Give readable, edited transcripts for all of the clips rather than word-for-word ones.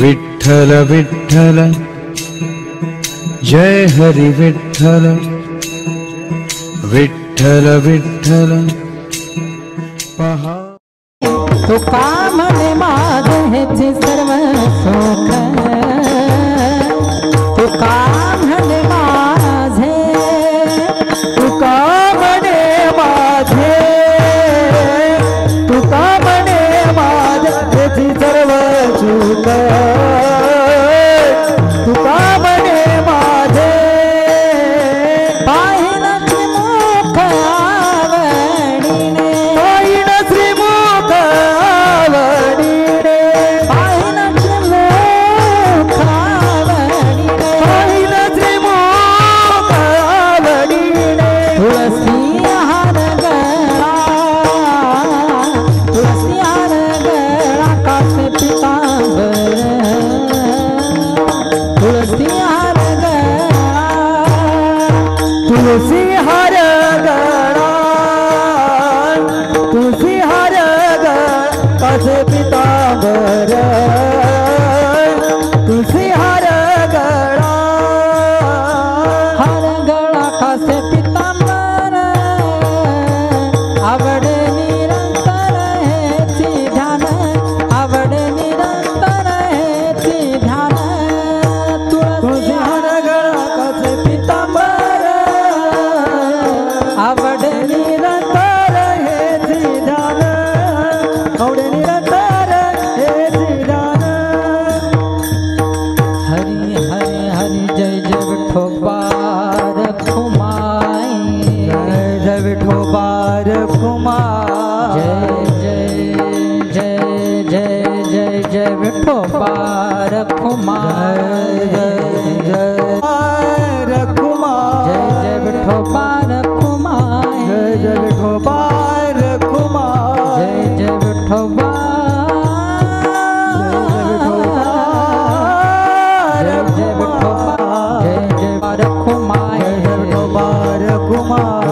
विठ्ठल विठ्ठल जय हरि विठ्ठल विठ्ठल विठ्ठल पहा तुका म्हणे माझे हेचे सर्व सुख तुका म्हणे माझे तुका म्हणे माझे तुका म्हणे माझे हेची सर्व सुख तुका म्हणे माझे पाहिन श्रीमुख आवडीने पाहिन श्रीमुख आवडीने पाहिन श्रीमुख आवडीने पाहिन श्रीमुख आवडीने तुळसी हार गळा तुळसी हार गळा कासे पितांबर तुळसी हार गळा तुळसी हार गळा तुळसी हार गळा कासे पितांबर तुळसी हार गळा कासे पितांबर आवडे निरंतर हेची ध्यान आवडे निरंतर हेची ध्यान तुळसी हार गळा कासे पितांबर आवडे निरंतर हेची ध्यान आवडे निरंतर हेची ध्यान हरी हरी हरी जय जय विठोबा रखुमाई जय जय विठोबा रखुमाई जय जय जय जय जय जय विठोबा रखुमाई जय जय रखुमाई जय जय विठोबा रखुमाई जय जय विठोबा रखुमाई जय जय विठोबा जय जय विठोबा जय जय रखुमाई जय जय विठोबा रखुमाई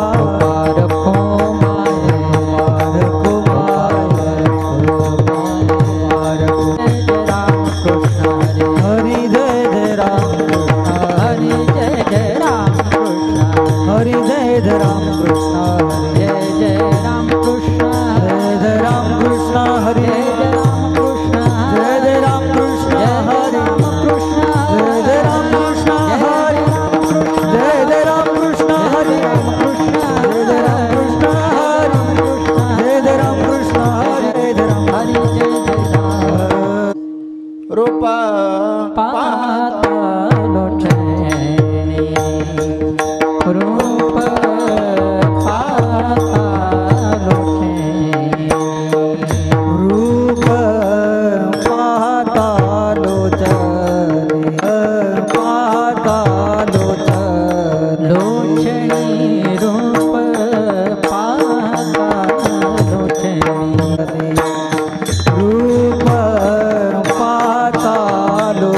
रूप पाहता लोटणे रूप पाहता लोटणे रूप पाहता लोचने पाहता लोचने रूप पाहता लोचने रूप पाहता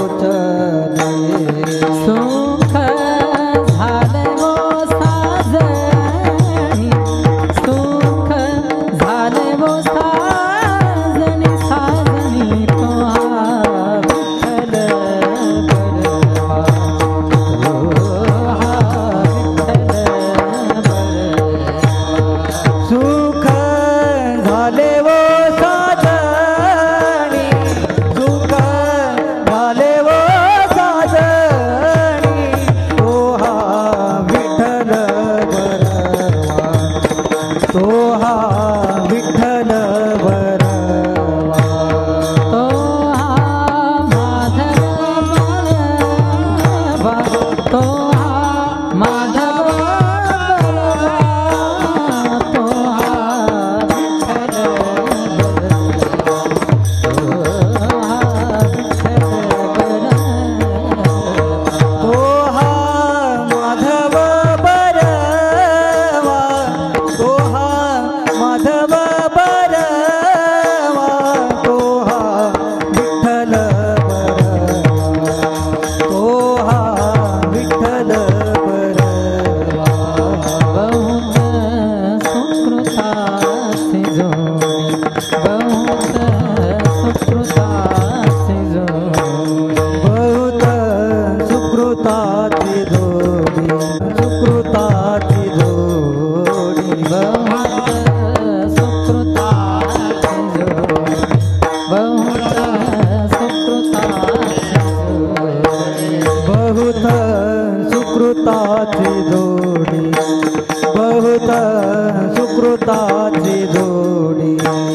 सुकृताची जोडी बहुत सुकृताची जोडी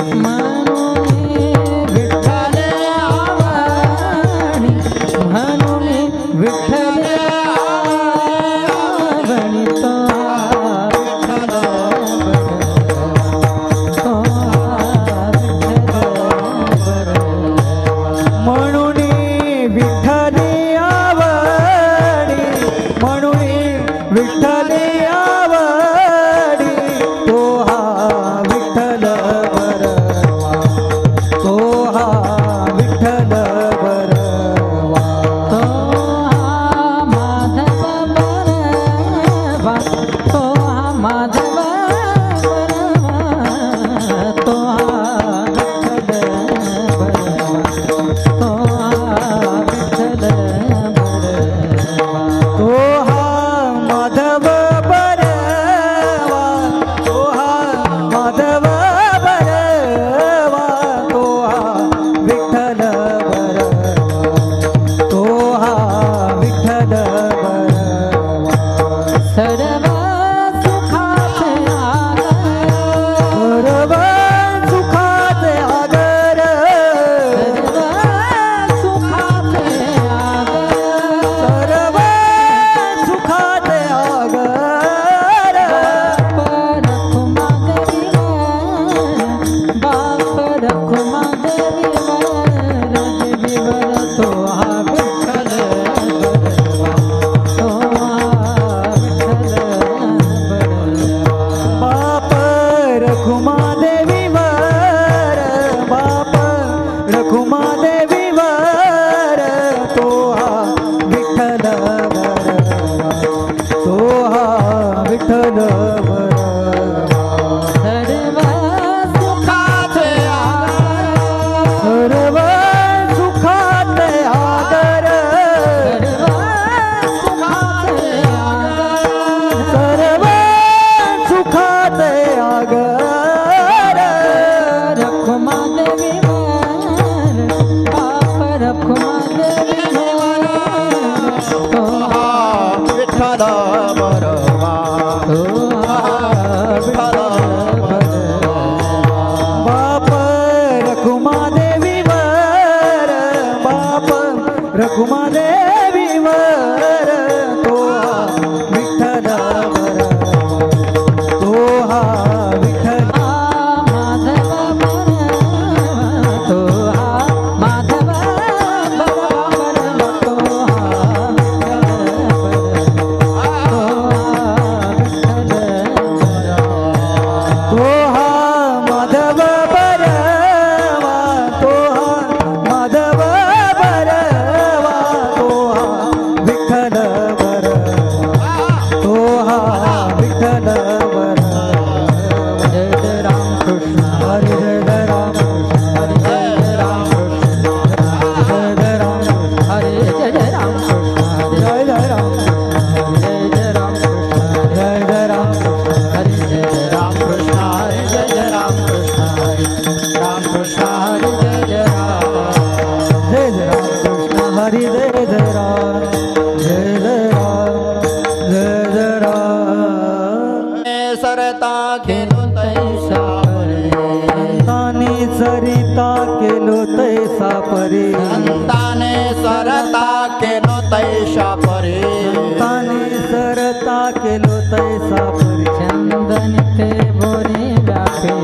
सरिता केलो तैसा परी संताने सरता केलो तैसा परी संताने सरता केलो तैसा परी चंदन ते बोरी व्यापी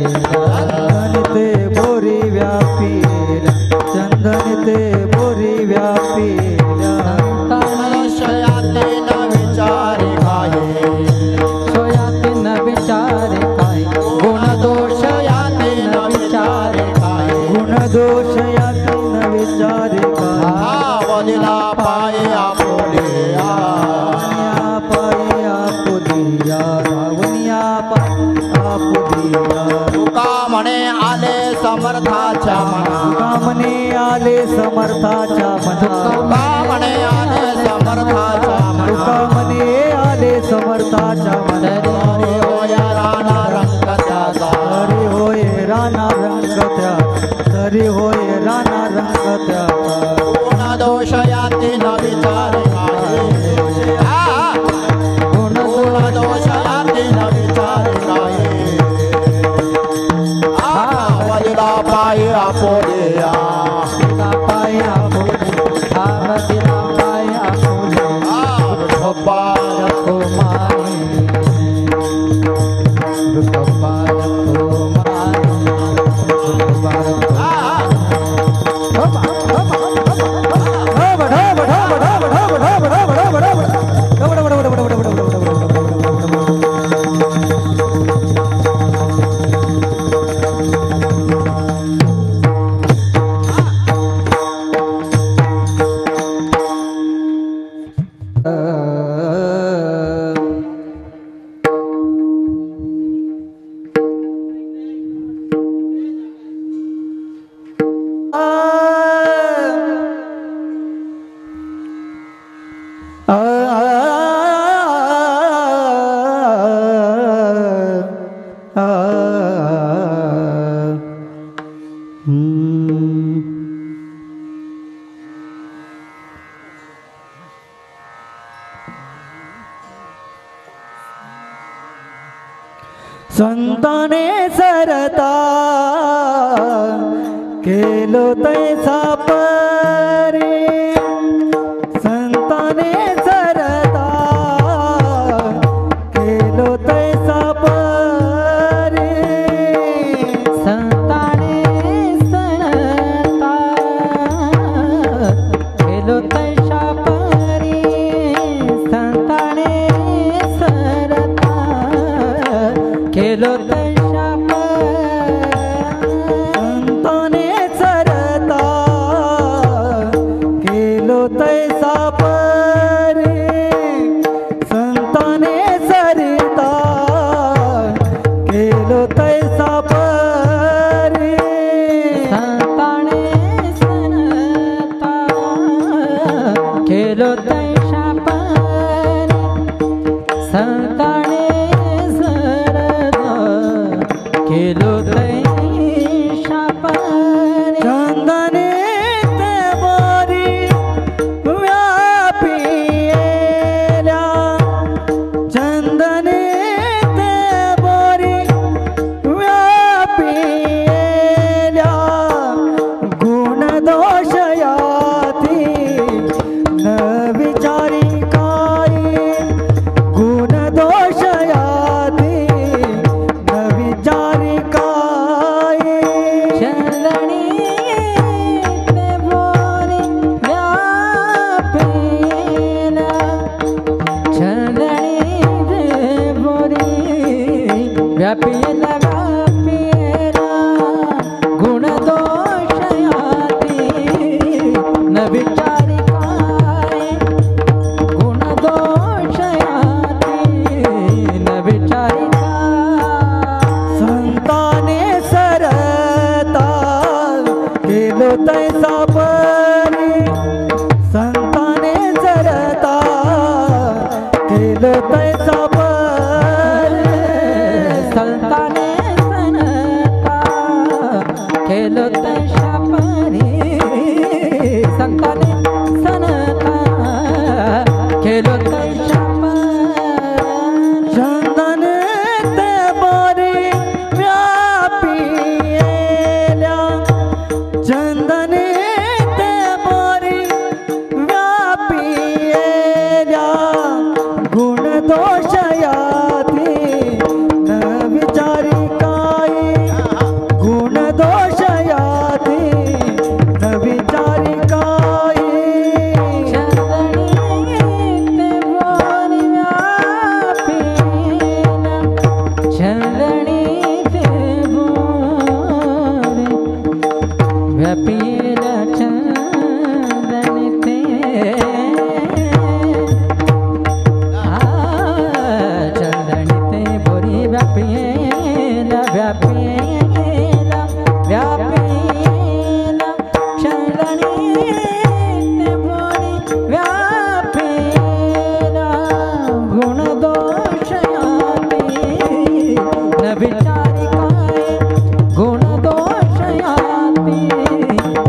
चंदन ते बोरी व्यापी चंदन ते बोरी व्यापी मनुष्याते न विचार काहे सोयाते न विचार काय गुण दोष याते न विचार काय गुण दोष याते न विचार काय आवदिला पाये आपुलिया पाये आपुलिया भावनिया पाये आपुलिया तुका म्हणे आले समर्थाच्या मना तुका म्हणे आले समर्थाच्या मना तुका म्हणे आले समर्थाच्या मना तुका म्हणे आले समर्थाच्या मना हरी होय राणा रंग त्याचा हरी होय राणा रंग त्या हरी होय राणा रंग त्या गुण दोष याते न विचार काहे दिला पाय आपोलिया दिला पाय आपुले धाम दिला पाय आपुले विठोबा रखुमाई विठोबा रखुमाई विठोबा संताने सरता केलो तैसा परे संताने सरता केलो तैसा परे संताने सरता केलो तैसा परी संताने सरता केलो तैसा संताने सरता केलो तैसा परे संताने सरता केलो तैसा परे संताने सरता केलो तैसा परी संताने सरता केलो तैसा परी चंदने ते बोरी व्यापियेल्या चंदने ते बोरी व्यापियेल्या गुण दोष याती न विचारी काही गुण दोष याती न विचारी काही चंदनी ते बोरी व्यापेला चंदनी ते बोरी व्यापेला व्यापेला गुण दोष याती न विचारी काय गुण दोष याती न विचारी काय संताने सरता केलो तैसा परी संताने सरता केलो तैसा परी संताने सनता केलो तैसा परी संताने सनता केलो तैसा परी चंदन ते बोरी व्यापियेल्या चंदन ते बोरी व्यापियेल्या गुण दोष याती न विचारी काही गुण दोष याती न विचारी काही चंदनी ते बोरी व्यापेला चंदनी ते बोरी व्यापेला चंदनी ते चंदनी ते बोरी व्यापेला व्यापेला व्यापेला चंदनी ते बोरी व्यापेला गुण दोष याती न विचारी काय गुण दोष याती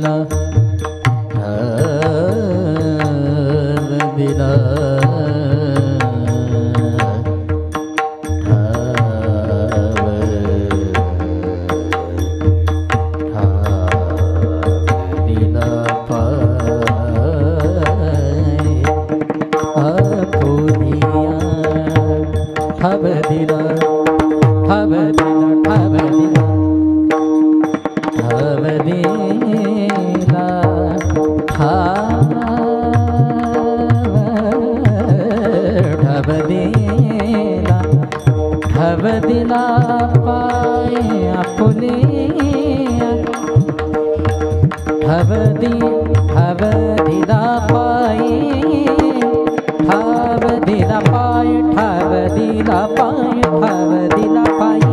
दिला दिला दिला पाय आपुलिया ठव दिला पाय ठव दिला पाय ठव दिला पाय ठव दिला पाय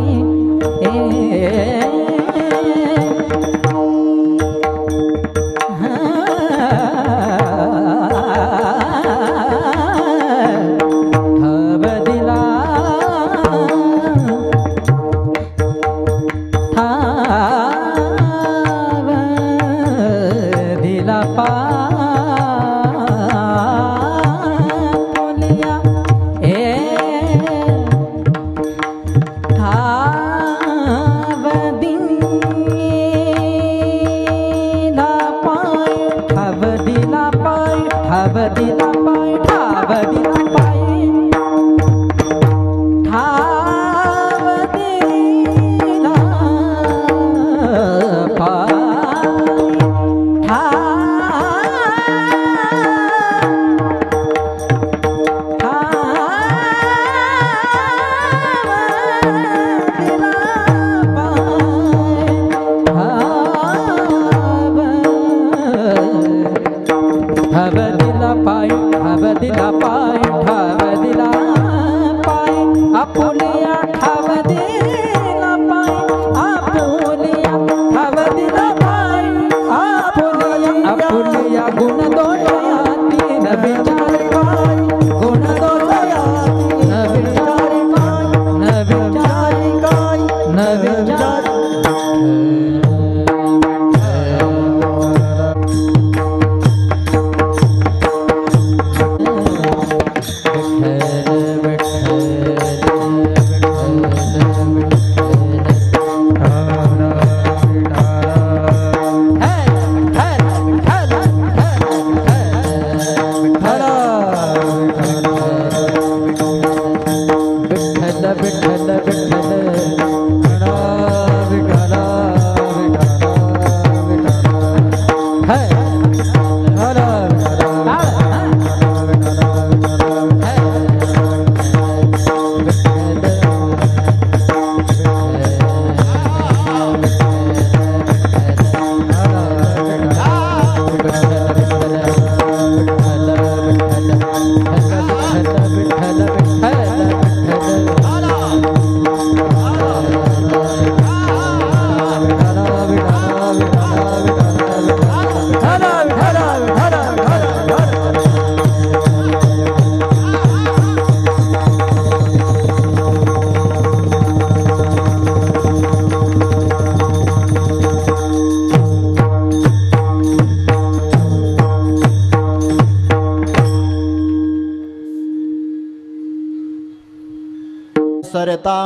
सरता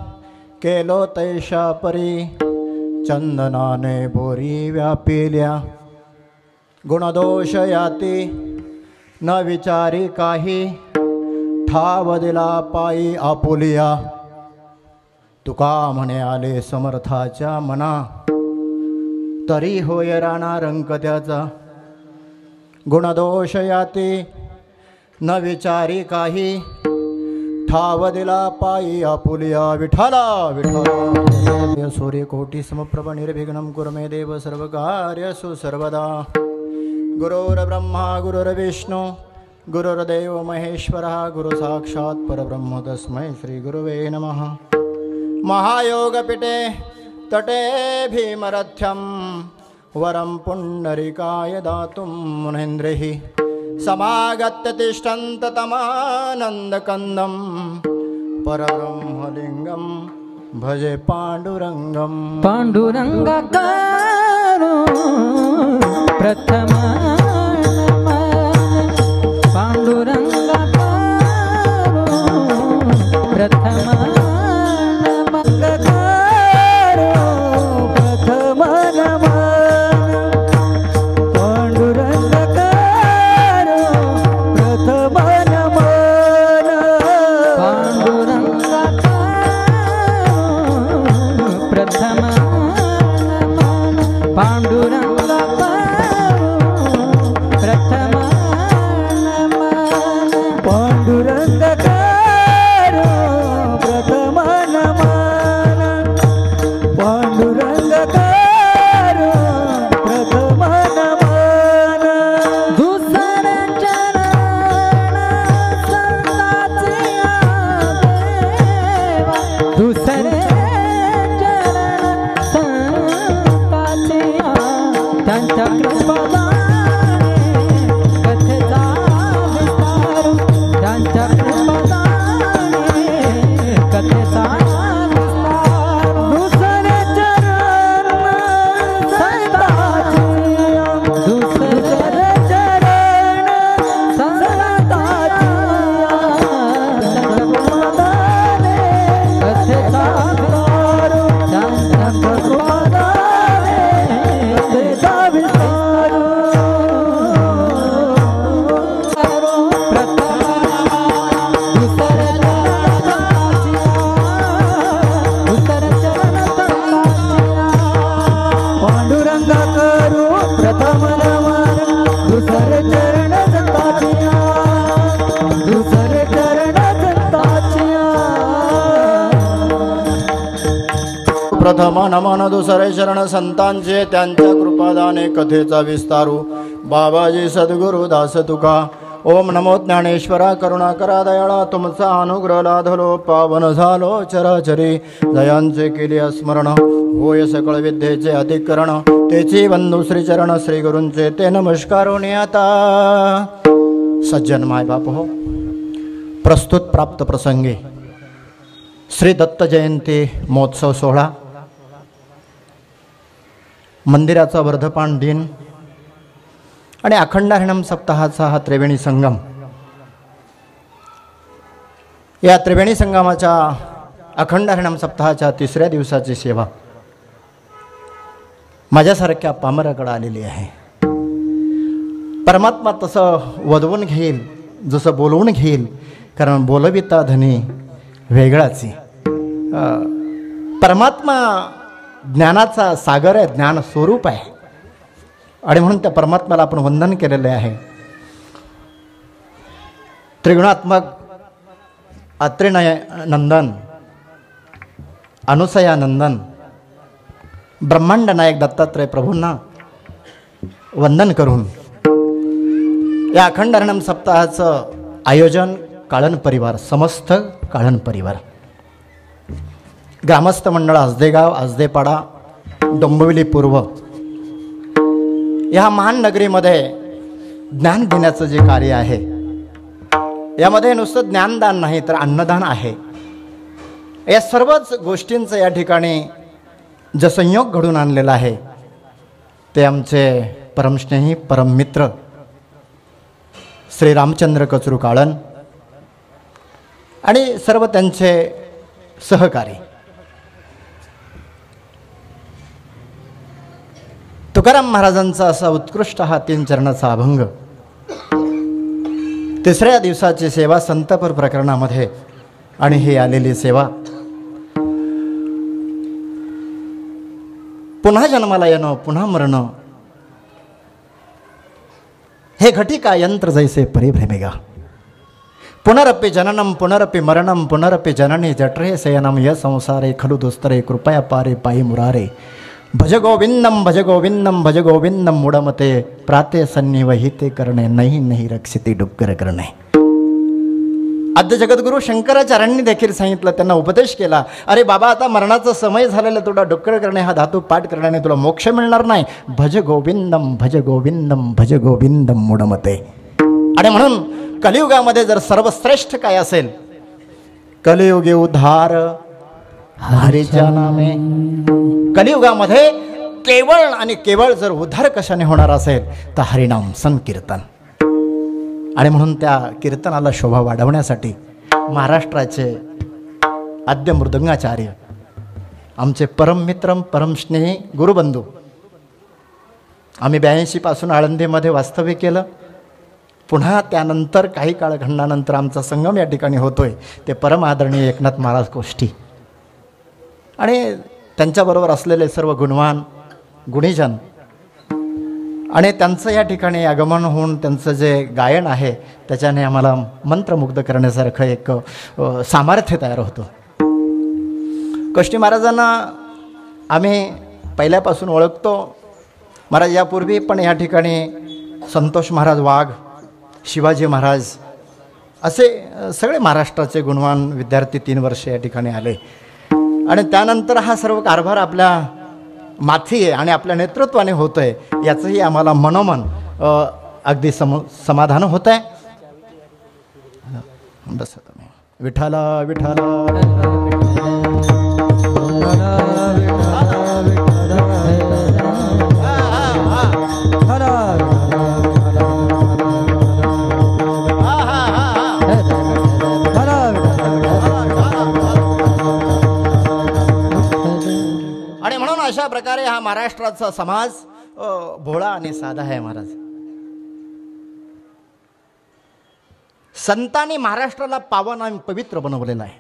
केलो तैशा परी चंदनाने बोरी व्यापिल्या गुणदोष याती न विचारी काही ठाव दिला पायी आपुलिया तुका म्हणे आले समर्थाच्या मना तरी होय राणा रंक त्याचा गुणदोष याती न विचारी काही ठाव दिला पायी आपुलिया विठाला विठाला सूर्यकोटि समप्रभ निर्विघ्नं कुरु मे देव सर्वकार्येषु सर्वदा गुरुर्ब्रह्मा गुरुर्विष्णु गुरुर्देव महेश्वरः गुरु साक्षात् परब्रह्म तस्मै श्री गुरुवे नमः। महायोगपीठे तटे भीमरथ्यं वरं पुण्डरीकाय दातुं मुनीन्द्रैः समागत्य तिष्ठन्त तमानन्दकन्दं परब्रह्मलिङ्गं भजे पाण्डुरङ्गं पाण्डुरङ्गका प्रथम पांडुरंग प्रथम प्रथम नमन दुसरे शरण संतांचे त्यांच्या कृपादाने कथेचा विस्तारू बाबाजी सद्गुरु दास तुका ओम नमो ज्ञानेश्वरा करुणाकरा दयाळा तुमचा अनुग्रह लाधलो पावन झालो चराचरी दयांचे केले स्मरण होय सकळ विद्येचे अधिकरण तेची बंधू श्रीचरण श्री गुरूंचे ते नमस्कारोने आता सज्जन माय बाप हो प्रस्तुत प्राप्त प्रसंगी श्री दत्त जयंती महोत्सव सोहळा मंदिराचा वर्धपान दिन आणि अखंड हरिनाम सप्ताहाचा हा त्रिवेणी संगम या त्रिवेणी संगमाच्या अखंड हरिनाम सप्ताहाच्या तिसऱ्या दिवसाची सेवा माझ्यासारख्या पामराकडे आलेली आहे. परमात्मा तसं वदवून घेईल जसं बोलवून घेईल कारण बोलविता धनी वेगळाची. परमात्मा ज्ञानाचा सागर आहे ज्ञान स्वरूप आहे आणि म्हणून त्या परमात्म्याला आपण वंदन केलेले आहे. त्रिगुणात्मक अत्रिनय नंदन अनुसया नंदन ब्रह्मांड नायक दत्तात्रय प्रभूंना वंदन करून या अखंड हरिनाम सप्ताहाचं आयोजन काळन परिवार समस्त काळन परिवार ग्रामस्थ मंडळ आजदेगाव आजदेपाडा डोंबिवली पूर्व या महान नगरीमध्ये ज्ञान देण्याचं जे कार्य आहे यामध्ये नुसतं ज्ञानदान नाही तर अन्नदान आहे. या सर्वच गोष्टींचं या ठिकाणी जो संयोग घडून आणलेला आहे ते आमचे परमस्नेही परममित्र श्री रामचंद्र कचरू काळन आणि सर्व त्यांचे सहकारी. तुकाराम महाराजांचा असा उत्कृष्ट हा 3 चरणाचा अभंग तिसऱ्या दिवसाची सेवा संतपर प्रकरणामध्ये आणि ही आलेली सेवा पुन्हा जन्माला येणं पुन्हा मरणं हे घटिका यंत्र जैसे परिभ्रमेगा पुनरपि जननम पुनरपि मरणम पुनरपि जननी जठरे शयनम य संसारे खलु दुस्तरे कृपया पारे पायी मुरारे भज गोविंदम भज गोविंदम भज गोविंदम मुडमते प्राते सन्निवहिते करणे नाही नाही रक्षिते डुक्कर करणे. आद्य जगद्गुरु शंकराचार्यांनी देखील सांगितलं त्यांना उपदेश केला अरे बाबा आता मरणाचा समय झालेला तुला डुक्कर करणे हा धातू पाठ करण्याने तुला मोक्ष मिळणार नाही. भज गोविंदम भज गोविंदम भज गोविंदम मुडमते. आणि म्हणून कलियुगामध्ये जर सर्वश्रेष्ठ काय असेल कलियुगे उद्धार हरीच्या नामे. कलियुगामध्ये केवळ आणि केवळ जर उद्धार कशाने होणार असेल तर हरिनाम संकीर्तन. आणि म्हणून त्या कीर्तनाला शोभा वाढवण्यासाठी महाराष्ट्राचे आद्य मृदंगाचार्य, आमचे परममित्रम परमस्नेही गुरुबंधू, आम्ही 82 पासून आळंदीमध्ये वास्तव्य केलं. पुन्हा त्यानंतर काही काळ घडल्यानंतर आमचा संगम या ठिकाणी होतोय. ते परम आदरणीय एकनाथ महाराज कोष्टी आणि त्यांच्याबरोबर असलेले सर्व गुणवान गुणीजन आणि त्यांचं या ठिकाणी आगमन होऊन त्यांचं जे गायन आहे त्याच्याने आम्हाला मंत्रमुग्ध करण्यासारखं एक सामर्थ्य तयार होतं. कोष्टी महाराजांना आम्ही पहिल्यापासून ओळखतो. महाराज यापूर्वी पण या ठिकाणी संतोष महाराज वाघ, शिवाजी महाराज असे सगळे महाराष्ट्राचे गुणवान विद्यार्थी 3 वर्ष या ठिकाणी आले. आणि त्यानंतर हा सर्व कारभार आपल्या माथी आहे आणि आपल्या नेतृत्वाने होतो आहे याचंही आम्हाला मनोमन अगदी समाधान होतं आहे. बस विठाला विठाला अशा प्रकारे हा महाराष्ट्राचा समाज भोळा आणि साधा आहे. महाराज संतांनी महाराष्ट्राला पावन आणि पवित्र बनवलेलं आहे.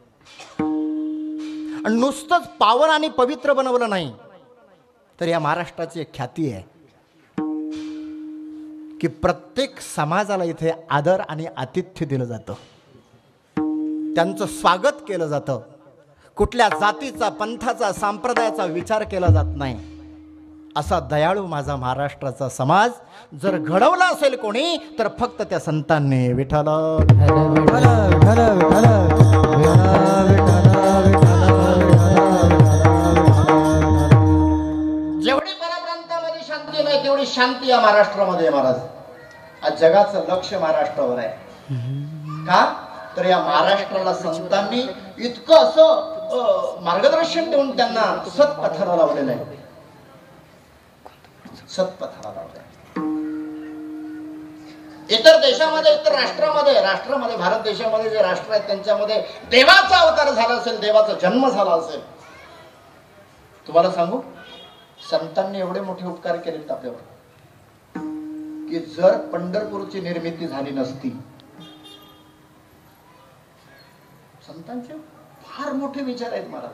आणि नुसतंच पावन आणि पवित्र बनवलं नाही तर या महाराष्ट्राची एक ख्याती आहे की प्रत्येक समाजाला इथे आदर आणि आतिथ्य दिलं जातं, त्यांचं स्वागत केलं जातं. कुठल्या जातीचा, पंथाचा, संप्रदायाचा विचार केला जात नाही. असा दयाळू माझा महाराष्ट्राचा समाज जर घडवला असेल कोणी तर फक्त त्या संतांनी. विठ्ठल जेवढी परप्रांतामध्ये शांती नाही तेवढी शांती या महाराष्ट्रामध्ये आहे. महाराज आज जगाचं लक्ष महाराष्ट्रावर आहे. का तर या महाराष्ट्राला संतांनी इतकं असं मार्गदर्शन देऊन त्यांना सत्पथाला लावलेलं आहे. सत्पथाला लावलेलं. इतर देशामध्ये, इतर राष्ट्रामध्ये भारत देशामध्ये जे राष्ट्र आहेत त्यांच्यामध्ये देवाचा अवतार झाला असेल, देवाचा जन्म झाला असेल. तुम्हाला सांगू, संतांनी एवढे मोठे उपकार केलेत आपल्यावर की जर पंढरपूरची निर्मिती झाली नसती, संतांचे फार मोठे विचार आहेत महाराज.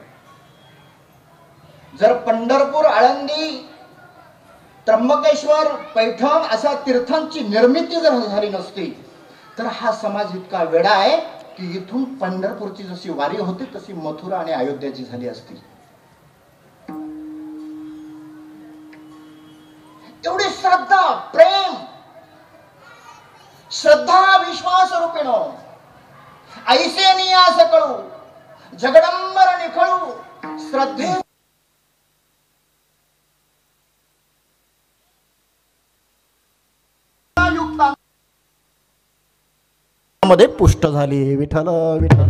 जर पंढरपूर, आळंदी, त्र्यंबकेश्वर, पैठण अशा तीर्थांची निर्मिती जर झाली नसती तर हा समाज इतका वेडा आहे की इथून पंढरपूरची जशी वारी होती तशी मथुरा आणि अयोध्याची झाली असती. एवढी श्रद्धा, प्रेम, श्रद्धा विश्वास रूपिणो ऐसे नियास कळू जगडंबर निखळू श्रद्धे मध्ये पुष्ट झाली. विठ्ठल विठ्ठल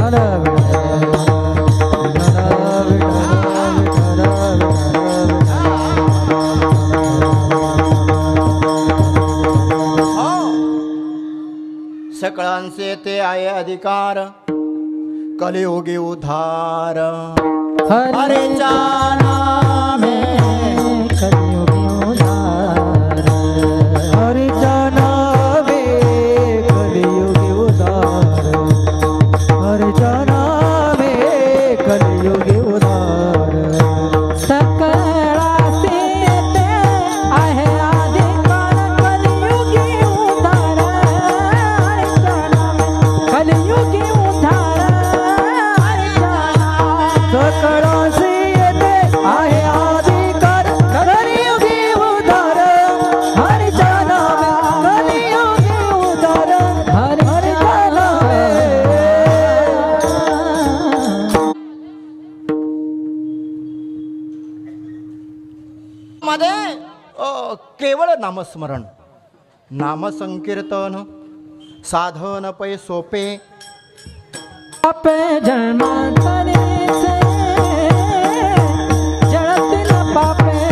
सकळांचे ते आहे अधिकार कलियुगी उद्धार. हरेच्या नामे कलियुगी उद्धार, हरेच्या नामे कलियुगी उद्धार, हरेच्या नामे कलियुगी उद्धार. सकळांचे ते आहे अधिकार कलियुगी उद्धार, हरेच्या नामे कलियुगी उद्धार. सकळांचे येते आहे अधिकार कलियुगी उद्धार, हरीच्या नामे कलियुगी उद्धार, हरीच्या नामे. मध्ये केवळ नामस्मरण, नामसंकीर्तन, साधन पै सोपे. पापे जन्मांतरी से जळतील पापे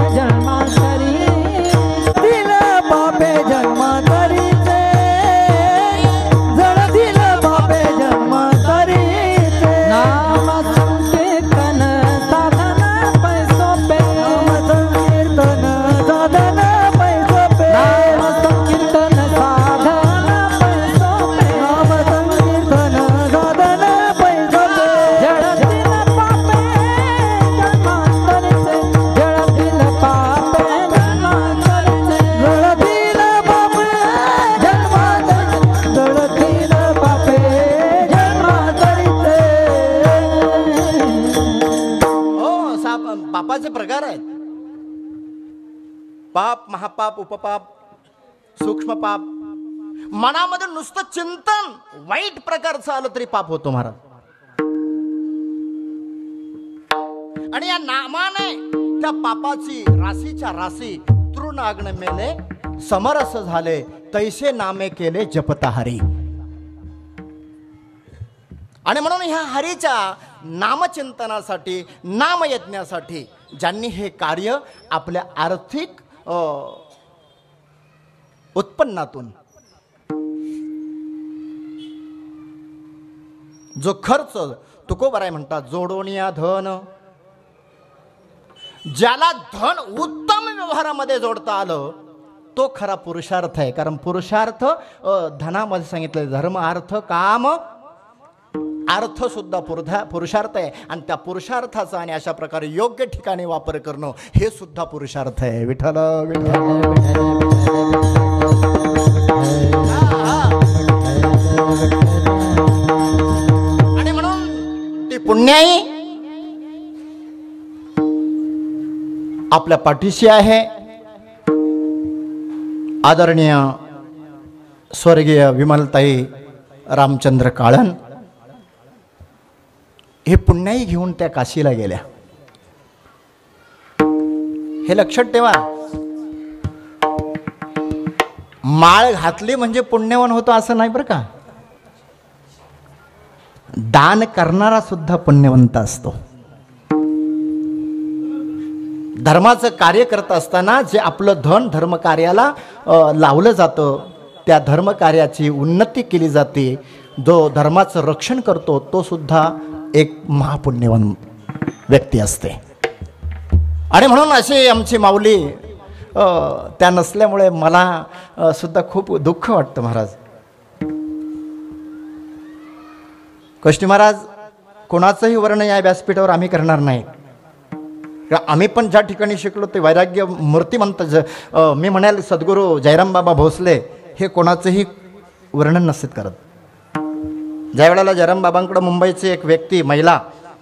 पाप, महापाप, उपपाप, सूक्ष्म पाप, मनामध्ये नुसतं चिंतन वाईट प्रकारचं आलं तरी पाप होतो महाराज. आणि या नामाने त्या पापाची राशीच्या राशी तृण आग्न मेले समरस झाले तैसे नामे केले जपता हरी. आणि म्हणून ह्या हरीच्या नामचिंतनासाठी, नामयज्ञासाठी ज्यांनी हे कार्य आपल्या आर्थिक उत्पन्नातून जो खर्च, तुकोबराय म्हणतात जोडोनिया धन, ज्याला धन उत्तम व्यवहारामध्ये जोडता आलं तो खरा पुरुषार्थ आहे. कारण पुरुषार्थ धनामध्ये सांगितलं धर्म अर्थ काम, अर्थ सुद्धा पुरुषार्थ आहे. आणि त्या पुरुषार्थाचा आणि अशा प्रकारे योग्य ठिकाणी वापर करणं हे सुद्धा पुरुषार्थ आहे. विठ्ठल आणि म्हणून ती पुण्याई आपल्या पाठीशी आहे. आदरणीय स्वर्गीय विमलताई रामचंद्र काळन हे पुण्याई घेऊन त्या काशीला गेल्या. हे लक्षात ठेवा, माळ घातली म्हणजे पुण्यवान होतो असं नाही बरं का. दान करणारा सुद्धा पुण्यवंत असतो. धर्माचं कार्य करत असताना जे आपलं धन धर्म कार्याला लावलं जातं त्या धर्म कार्याची उन्नती केली जाते. जो धर्माचं रक्षण करतो तो सुद्धा एक महापुण्यवान व्यक्ती असते. आणि म्हणून अशी आमची माऊली त्या नसल्यामुळे मला सुद्धा खूप दुःख वाटतं महाराज. कष्टी महाराज, कोणाचंही वर्णन या व्यासपीठावर आम्ही करणार नाही. आम्ही पण ज्या ठिकाणी शिकलो ते वैराग्य मूर्तिमंत मी म्हणाल सद्गुरू जयराम बाबा भोसले हे कोणाचंही वर्णन नसत करत. ज्या वेळेला जयराम बाबांकडे मुंबईची एक व्यक्ती महिला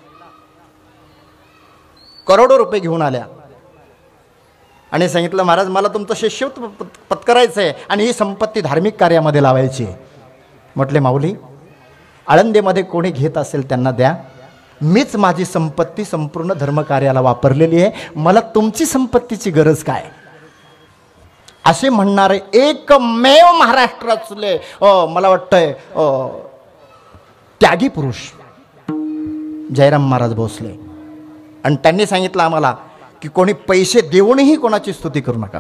करोडो रुपये घेऊन आल्या आणि सांगितलं महाराज मला तुमचं शिष्यत्व पत्करायचं आहे आणि ही संपत्ती धार्मिक कार्यामध्ये लावायची आहे. म्हटले माऊली, आळंदीमध्ये कोणी घेत असेल त्यांना द्या. मीच माझी संपत्ती संपूर्ण धर्मकार्याला वापरलेली आहे. मला तुमची संपत्तीची गरज काय. असे म्हणणारे एकमेव महाराष्ट्रातले मला वाटतंय त्यागी पुरुष जयराम महाराज भोसले. आणि त्यांनी सांगितलं आम्हाला की कोणी पैसे देऊनही कोणाची स्तुती करू नका.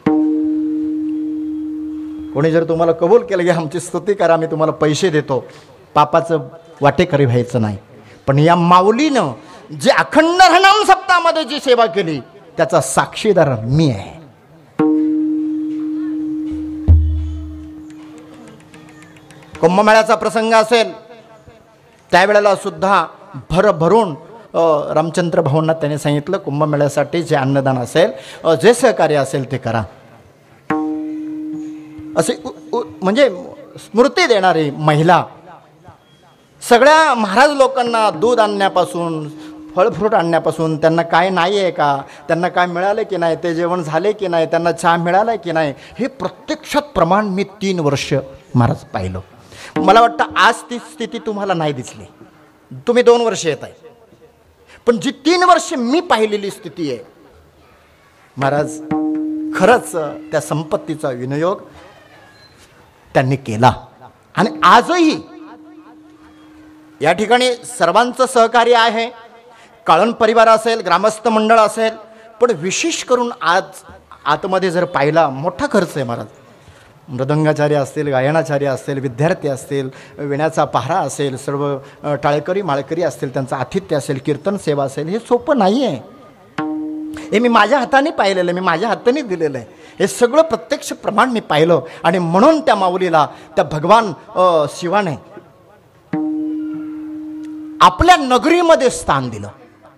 कोणी जर तुम्हाला कबूल केलं की आमची स्तुती करा, आम्ही तुम्हाला पैसे देतो, पापाचं वाटेकरी व्हायचं नाही. पण या माऊलीनं जे अखंड हरनाम सप्ताहामध्ये जी सेवा केली त्याचा साक्षीदार मी आहे. कुंभमेळ्याचा प्रसंग असेल त्यावेळेला सुद्धा भरभरून रामचंद्र भाऊंना त्याने सांगितलं कुंभमेळ्यासाठी जे अन्नदान असेल, जे सहकार्य असेल ते करा. असे म्हणजे स्मृती देणारी महिला सगळ्या महाराज लोकांना दूध आणण्यापासून फळफ्रूट आणण्यापासून, त्यांना काय नाही आहे का, त्यांना काय मिळालं की नाही, ते जेवण झाले की नाही, त्यांना चहा मिळाला की नाही, हे प्रत्यक्षात प्रमाण मी 3 वर्ष महाराज पाहिलं. मला वाटतं आज ती स्थिती तुम्हाला नाही दिसली. तुम्ही 2 वर्ष येत आहे, पण जी 3 वर्ष मी पाहिलेली स्थिती आहे महाराज, खरंच त्या संपत्तीचा विनियोग त्यांनी केला. आणि आजही या ठिकाणी सर्वांचं सहकार्य आहे. काळण परिवार असेल, ग्रामस्थ मंडळ असेल, पण विशेष करून आज आतमध्ये जर पाहिला मोठा खर्च आहे महाराज. मृदंगाचार्य असतील, गायनाचार्य असतील, विद्यार्थी असतील, विण्याचा पहारा असेल, सर्व टाळकरी माळकरी असतील, त्यांचं आतिथ्य असेल, कीर्तन सेवा असेल, हे सोपं नाही आहे. हे मी माझ्या हाताने पाहिलेलं आहे, मी माझ्या हाताने दिलेलं आहे. हे सगळं प्रत्यक्ष प्रमाण मी पाहिलं. आणि म्हणून त्या माऊलीला त्या भगवान शिवाने आपल्या नगरीमध्ये स्थान दिलं.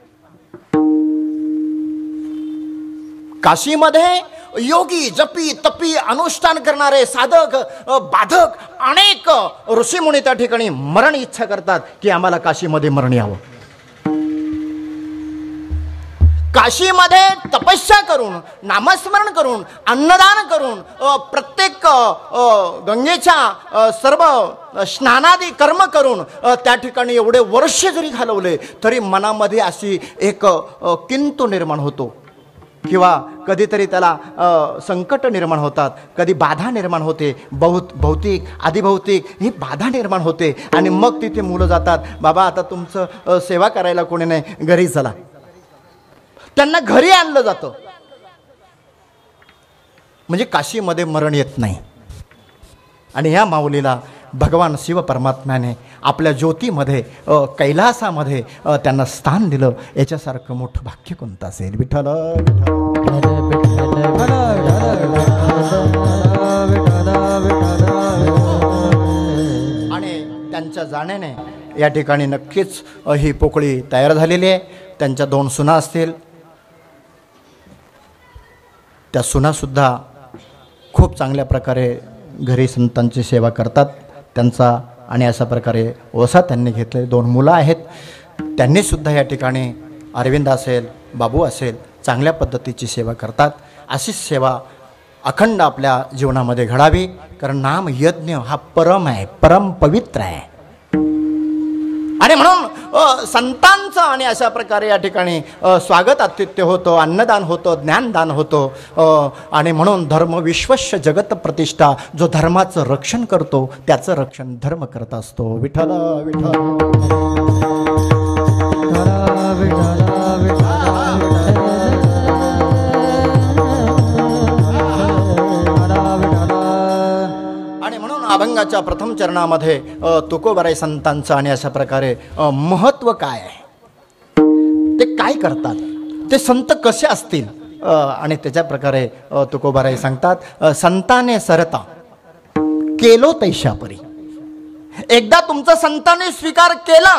काशीमध्ये योगी, जपी, तपी, अनुष्ठान करणारे साधक, बाधक अनेक ऋषीमुनी त्या ठिकाणी मरण इच्छा करतात की आम्हाला काशीमध्ये मरण यावं. काशीमध्ये तपस्या करून, नामस्मरण करून, अन्नदान करून, प्रत्येक गंगेच्या सर्व स्नानादी कर्म करून त्या ठिकाणी एवढे वर्ष जरी घालवले तरी मनामध्ये अशी एक किंतु निर्माण होतो किंवा कधीतरी त्याला संकट निर्माण होतात, कधी बाधा निर्माण होते, भौतिक आदिभौतिक ही बाधा निर्माण होते आणि मग तिथे मुलं जातात, बाबा आता तुमचं सेवा करायला कोणी नाही, घरी चला. त्यांना घरी आणलं जातं. म्हणजे काशीमध्ये मरण येत नाही. आणि ह्या माऊलीला भगवान शिव परमात्म्याने आपल्या ज्योतीमध्ये कैलासामध्ये त्यांना स्थान दिलं. याच्यासारखं मोठं भाग्य कोणतं असेल? विठ्ठल आणि त्यांच्या जाण्याने या ठिकाणी नक्कीच ही पोकळी तयार झालेली आहे. त्यांच्या 2 सुना असतील. त्या सुनासुद्धा खूप चांगल्या प्रकारे घरी संतांची सेवा करतात. त्यांचा आणि अशा प्रकारे वसा त्यांनी घेतले. 2 मुलं आहेत. त्यांनीसुद्धा या ठिकाणी अरविंद असेल, बाबू असेल, चांगल्या पद्धतीची सेवा करतात. अशीच सेवा अखंड आपल्या जीवनामध्ये घडावी. कारण नाम यज्ञ हा परम आहे, परम पवित्र आहे. आणि म्हणून संतांचं आणि अशा प्रकारे या ठिकाणी स्वागत आतिथ्य होतं, अन्नदान होतं, ज्ञानदान होतं. आणि म्हणून धर्म विश्वस्य जगत प्रतिष्ठा, जो धर्माचं रक्षण करतो त्याचं रक्षण धर्म करत असतो. विठ्ठल विठ्ठल अभंगाच्या प्रथम चरणामध्ये तुकोबाराय संतांचं आणि अशा प्रकारे महत्त्व काय आहे, ते काय करतात, ते संत कसे असतील आणि त्याच्या प्रकारे तुकोबाराय सांगतात. संताने सरता केलो तैशापरी. एकदा तुमचा संतांनी स्वीकार केला,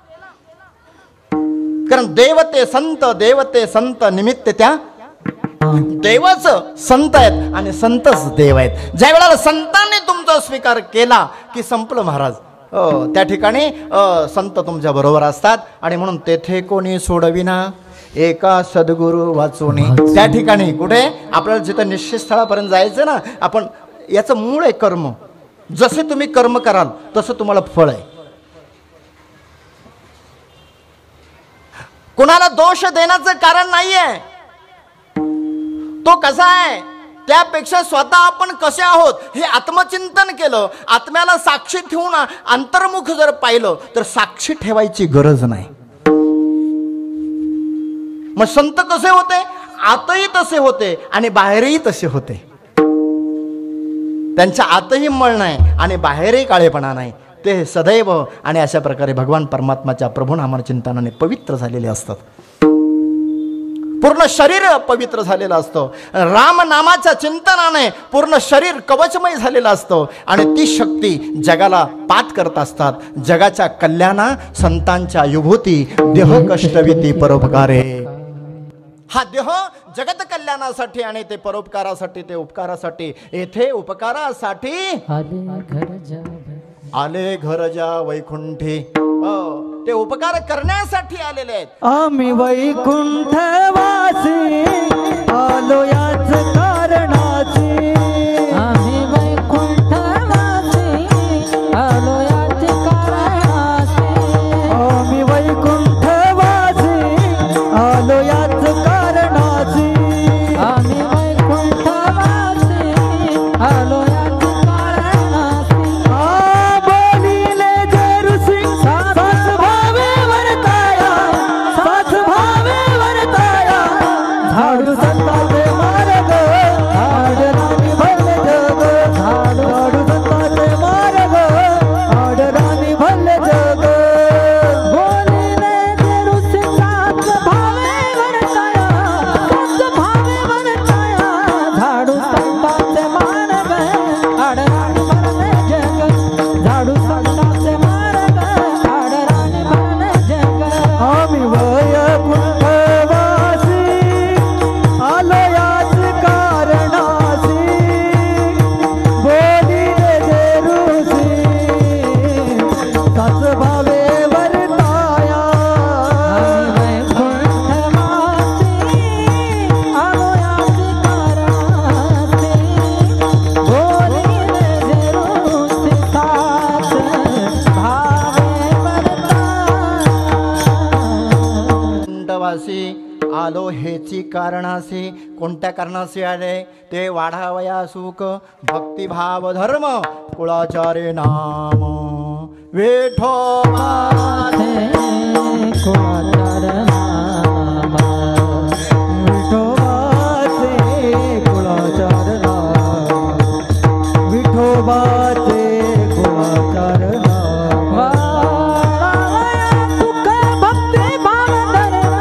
कारण देवते संत निमित्त त्या देवच संत आहेत आणि संतच देव आहेत. ज्या वेळेला संतांनी तुमचा स्वीकार केला की संपलं महाराज. त्या ठिकाणी संत तुमच्या बरोबर असतात. आणि म्हणून तेथे कोणी सोडविना एका सद्गुरू वाचोनी. त्या ठिकाणी कुठे आपल्याला जिथं निश्चित स्थळापर्यंत जायचं ना, आपण याचं मूळ आहे कर्म. जसे तुम्ही कर्म कराल तसं तुम्हाला फळ आहे. कुणाला दोष देण्याचं कारण नाहीये. तो कसा आहे त्यापेक्षा स्वतः आपण कसे आहोत हे आत्मचिंतन केलं, आत्म्याला साक्षी ठेवून अंतर्मुख जर पाहिलं तर साक्षी ठेवायची गरज नाही. मग संत कसे होते? आतही तसे होते आणि बाहेरही तसे होते. त्यांच्या आतही मळ नाही आणि बाहेरही काळेपणा नाही. ते सदैव आणि अशा प्रकारे भगवान परमात्माच्या प्रभुनामाच्या चिंतनाने पवित्र झालेले असतात. पूर्ण शरीर पवित्र झालेलं असतं. राम नामाच्या चिंतनाने पूर्ण शरीर कवचमय झालेलं असतं आणि ती शक्ती जगाला पात करत असतात. जगाच्या कल्याणा संतांच्या युभूती देह कष्टविती परोपकारे. हा देह जगत कल्याणासाठी आणि ते परोपकारासाठी, ते उपकारासाठी, येथे उपकारासाठी आले घर जा वैकुंठी. ते उपकार करण्यासाठी आलेले आहेत. आम्ही वैकुंठवासी आलो याच कारणाची. आम्ही वैकुंठवासी आलो याच कारणाची. आम्ही वैकुंठवासी आलो याच कारणाची. आम्ही वैकुंठवासी आलो याच कारणाची. बोलिले जरुसिंग साथ भावे वर्ताया, साथ भावे वर्ताया. झाडू संताचे मार्ग कारणासे, कोणत्या कारणासे आले ते वाढावया सुख भक्तिभाव धर्म कुळाचारे नाम विठोबा कुळाचार नाम विठोबाचे कुळाचार नाम विठोबाचे कुळाचार नाम वाढावया सुख भक्तिभाव धर्म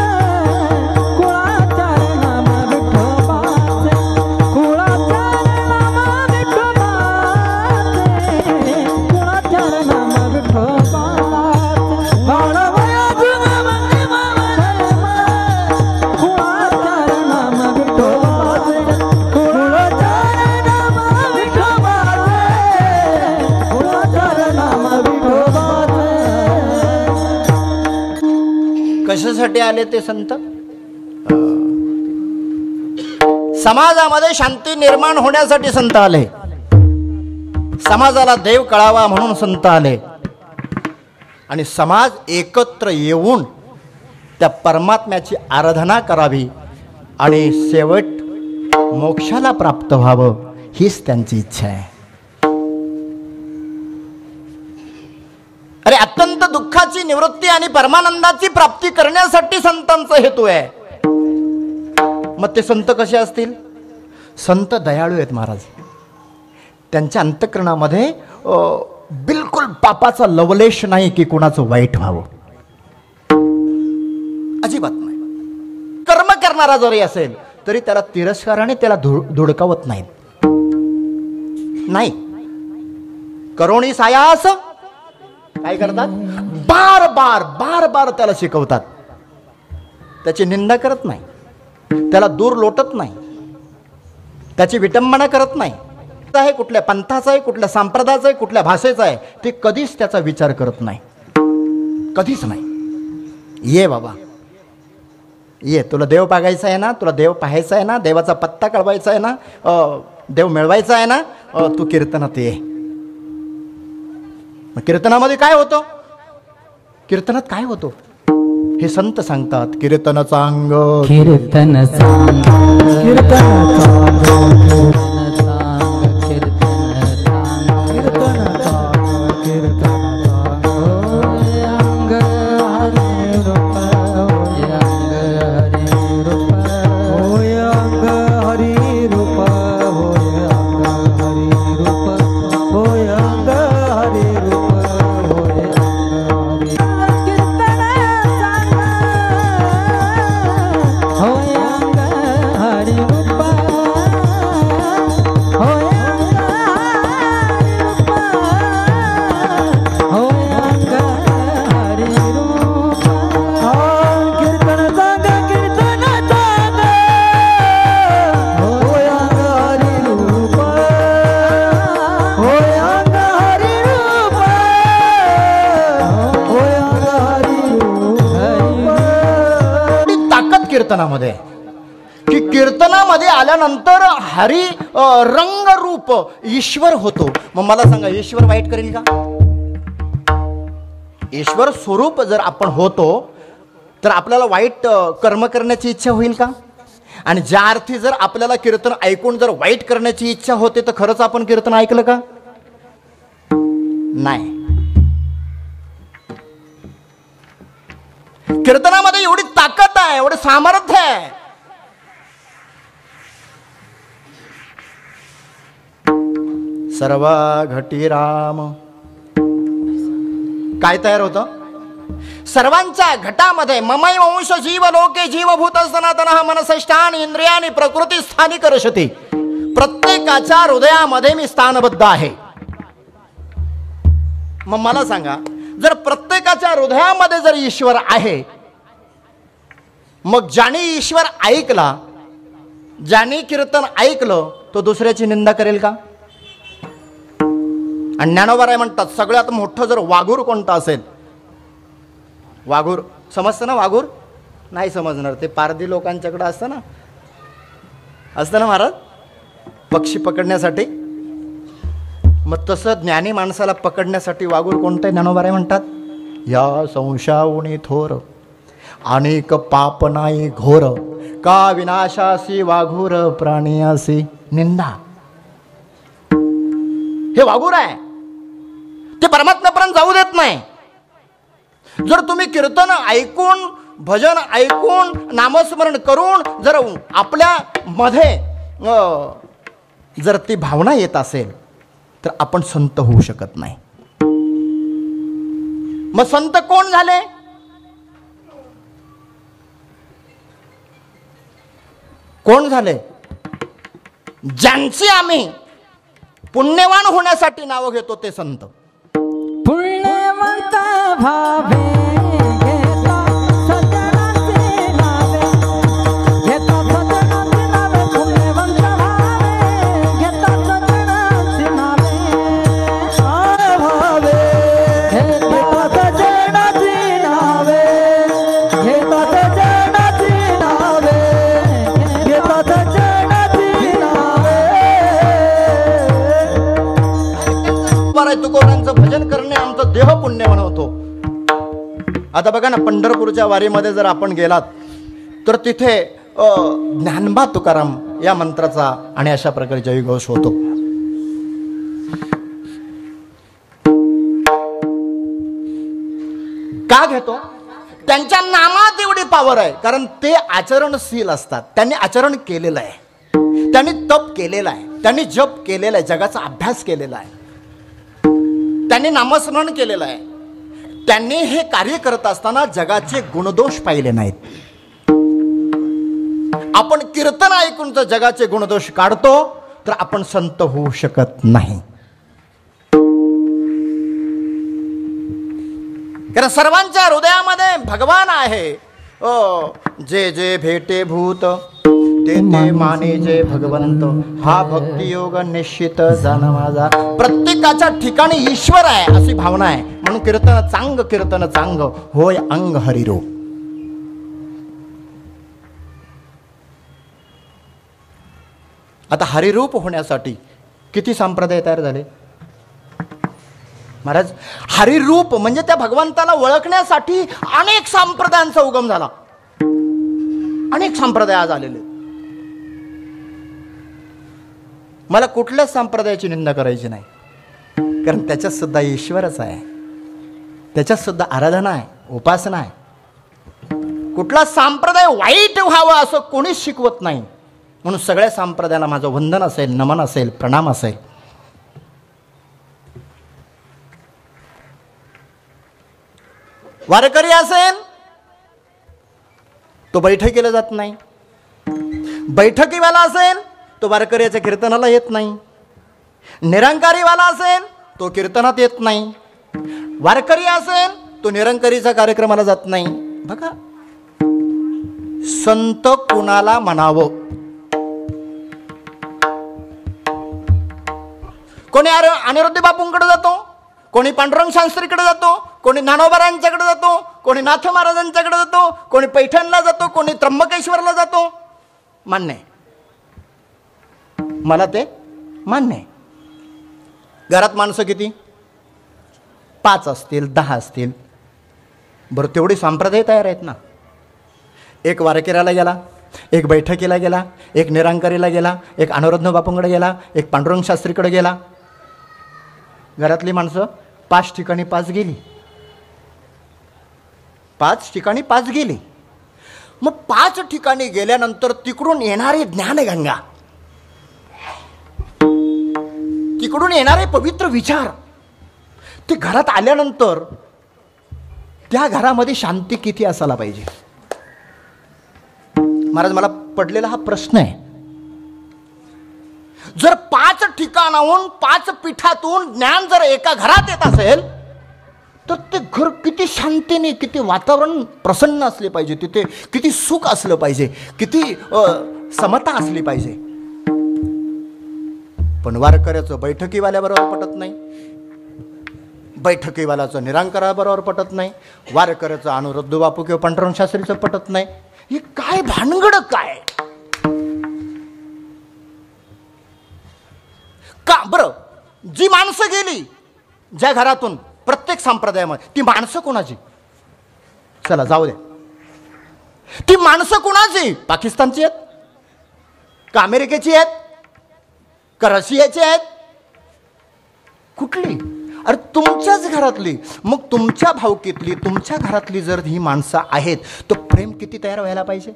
कुळाचार नाम विठोबाचे कुळाचार नाम विठोबाचे कुळाचार नाम विठोबाचे वाढावया सुख भक्तिभाव धर्म कुळाचार नाम विठोबाचे कुळाचार नाम विठोबाचे कुळाचार नाम विठोबाचे. कशासाठी आले ते संत? समाजामध्ये शांती निर्माण होण्यासाठी संत आले, समाजाला देव कळावा म्हणून संत आले आणि समाज एकत्र येऊन त्या परमात्म्याची आराधना करावी आणि शेवट मोक्षाला प्राप्त व्हावं हीच त्यांची इच्छा आहे. अरे अत्यंत दुःखाची निवृत्ती आणि परमानंदाची प्राप्ती करण्यासाठी संतांचा हेतू आहे. मग ते संत कसे असतील? संत दयाळू आहेत महाराज. त्यांच्या अंतःकरणामध्ये बिलकुल पापाचा लवलेश नाही की कुणाचं वाईट व्हावं, अजिबात नाही. कर्म करणारा जरी असेल तरी त्याला तिरस्काराने त्याला धुडकावत नाहीत. नाही, करोणी सायास काय करतात? बार बार बार बार त्याला शिकवतात. त्याची निंदा करत नाही, त्याला दूर लोटत नाही, त्याची विटंबना करत नाही. आहे कुठल्या पंथाचा आहे, कुठल्या संप्रदायाचा आहे, कुठल्या भाषेचा आहे, ते कधीच त्याचा विचार करत नाही, कधीच नाही. ये बाबा ये, तुला देव पागायचा आहे ना, तुला देव पाहायचा आहे ना, देवाचा पत्ता कळवायचा आहे ना, देव मिळवायचा आहे ना, तू कीर्तनात ये. मग कीर्तनामध्ये काय होतं? कीर्तनात काय होतं हे संत सांगतात. कीर्तन चांग कीर्तन सांग कीर्तन चांग कीर्तन सांग कीर्तन सांग कीर्तन चांग कीर्तन चांग होय अंग हरे रूप होय अंग हरे रूप होय अंग हरी रूप होय अंग हरी रूप होय अंग हरी रूप होय अंग हरी कीर्तन सांग होय अंग हरे रूप होय अंग हरे रूप होय अंग हरे रूप. कीर्तन चांग कीर्तन चांग होय अंग हरी रूप होय अंग हरी रूप होय अंग हरी रूप. एवढी ताकद कीर्तनामध्ये की कीर्तनामध्ये आल्यानंतर हरी रंगरूप ईश्वर होतो. मग मला सांगा, ईश्वर वाईट करेल का? ईश्वर स्वरूप जर आपण होतो तर आपल्याला वाईट कर्म करण्याची इच्छा होईल का? आणि ज्या अर्थी जर आपल्याला कीर्तन ऐकून जर वाईट करण्याची इच्छा होते तर खरंच आपण कीर्तन ऐकलं का? नाही. कीर्तनामध्ये एवढी ताकद आहे, एवढं सामर्थ्य आहे. सर्व घटी राम काय तयार होतं? सर्वांच्या घटामध्ये ममय वंश जीव लोके जीवभूत सनातन मनसष्ठान इंद्रियानी प्रकृती स्थानी करशती. प्रत्येकाच्या हृदयामध्ये मी स्थानबद्ध आहे. मग मला सांगा, जर प्रत्येकाच्या हृदयामध्ये जर ईश्वर आहे, मग ज्याने ईश्वर ऐकला, ज्याने कीर्तन ऐकलं, तो दुसऱ्याची निंदा करेल का? आणि ज्ञानोबा म्हणतात सगळ्यात मोठं जर वाघूर कोणतं असेल, वाघूर समजतं ना? वाघूर नाही समजणार, ते पारधी लोकांच्याकडे असतं ना, महाराज, पक्षी पकडण्यासाठी. मग तसं ज्ञानी माणसाला पकडण्यासाठी वाघूर कोणतं आहे? ज्ञानोबा म्हणतात, या संशयाउनी थोर अनेक पाप नाही घोर का विनाशासी वाघूर प्राणियासी निंदा. हे वाघूर आहे, ते परमात्म्यापर्यंत जाऊ देत नाही. जर तुम्ही कीर्तन ऐकून, भजन ऐकून, नामस्मरण करून जर आपल्या मध्ये जर ती भावना येत असेल तर आपण संत होऊ शकत नाही. मग संत कोण झाले? कोण झाले? ज्यांची आम्ही पुण्यवान होण्यासाठी नाव घेतो ते संत. पुण्यवंत भावे घेता सज्जनाचे नावे, घेता सज्जनाचे नावे, पुण्यवंत भावे घेता सज्जनाचे नावे. भावे घेता सज्जनाचे नावे, घेता सज्जनाचे नावे, घेता सज्जनाचे नावे. तुकोरांचं भजन करणे आमचं देह पुण्य बनवतो. आता बघा ना, पंढरपूरच्या वारीमध्ये जर आपण गेलात तर तिथे ज्ञानबा तुकाराम या मंत्राचा आणि अशा प्रकारे जयघोष होतो. का घेतो? त्यांच्या नामात एवढी पावर आहे, कारण ते आचरणशील असतात. त्यांनी आचरण केलेलं आहे, त्यांनी तप केलेलं आहे, त्यांनी जप केलेला आहे, जगाचा अभ्यास केलेला आहे, त्यांनी नामस्मरण केलेलं आहे. त्यांनी हे कार्य करत असताना जगाचे गुणदोष पाहिले नाहीत. आपण कीर्तन ऐकून जर जगाचे गुणदोष काढतो तर आपण संत होऊ शकत नाही. कारण सर्वांच्या हृदयामध्ये भगवान आहे. जे जे भेटे भूत ते ते माने जे भगवंत, हा भक्ती योग निश्चित जाण माझा. प्रत्येकाच्या ठिकाणी ईश्वर आहे अशी भावना आहे. म्हणून कीर्तन चांग होय अंग हरिरूप. आता हरिरूप होण्यासाठी किती संप्रदाय तयार झाले महाराज. हरिरूप म्हणजे त्या भगवंताला ओळखण्यासाठी अनेक संप्रदायांचा उगम झाला. अनेक संप्रदाय आज आलेले. मला कुठल्याच संप्रदायाची निंदा करायची नाही, कारण त्याच्यात सुद्धा ईश्वरच आहे, त्याच्यात सुद्धा आराधना आहे, उपासना आहे. कुठला संप्रदाय वाईट व्हावा असं कोणीच शिकवत नाही. म्हणून सगळ्या संप्रदायाला माझं वंदन असेल, नमन असेल, प्रणाम असेल. वारकरी असेल तो बैठकीला जात नाही, बैठकीवाला असेल तो वारकऱ्याच्या कीर्तनाला येत नाही, निरंकारीवाला असेल तो कीर्तनात येत नाही, वारकरी असेल तो निरंकारीच्या कार्यक्रमाला जात नाही. बघा, संत कुणाला म्हणावं? कोणी अनिरुद्ध बापूंकडे जातो, कोणी पांडुरंग शास्त्रीकडे जातो, कोणी ज्ञानोबारांच्याकडे जातो, कोणी नाथ महाराजांच्याकडे जातो, कोणी पैठणला जातो, कोणी त्र्यंबकेश्वरला जातो. मान्य आहे, मला ते मान्य आहे. घरात माणसं किती? 5 असतील, 10 असतील. बरं, तेवढी संप्रदाय तयार आहेत ना. एक वारकऱ्याला गेला, एक बैठकीला गेला, एक निरंकारीला गेला, एक अनिरुद्ध बापूंकडे गेला, एक पांडुरंग शास्त्रीकडे गेला. घरातली माणसं 5 ठिकाणी 5 गेली, 5 ठिकाणी 5 गेली. मग 5 ठिकाणी गेल्यानंतर तिकडून येणारी ज्ञानगंगा, तिकडून येणारे पवित्र विचार, ते घरात आल्यानंतर त्या घरामध्ये शांती किती असायला पाहिजे. महाराज, मला पडलेला हा प्रश्न आहे. जर 5 ठिकाणाहून 5 पीठातून ज्ञान जर एका घरात येत असेल तर ते घर किती शांतीने, किती वातावरण प्रसन्न असले पाहिजे, तिथे किती सुख असलं पाहिजे, किती समता असली पाहिजे. पण वारकऱ्याचं बैठकीवाल्याबरोबर पटत नाही, बैठकीवाल्याचं निरंकाराबरोबर पटत नाही, वारकऱ्याचं अनिरुद्ध बापू किंवा पांडुरंग शास्त्रीचं पटत नाही. हे काय भानगड काय का? बरं, जी माणसं गेली ज्या घरातून प्रत्येक संप्रदायामध्ये, ती माणसं कोणाची? चला जाऊ द्या. ती माणसं कुणाची? पाकिस्तानची आहेत का अमेरिकेची आहेत का रशियाची आहेत? कुठली? अरे तुमच्याच घरातली. मग तुमच्या भावकीतली, तुमच्या घरातली जर ही माणसं आहेत तर प्रेम किती तयार व्हायला पाहिजे?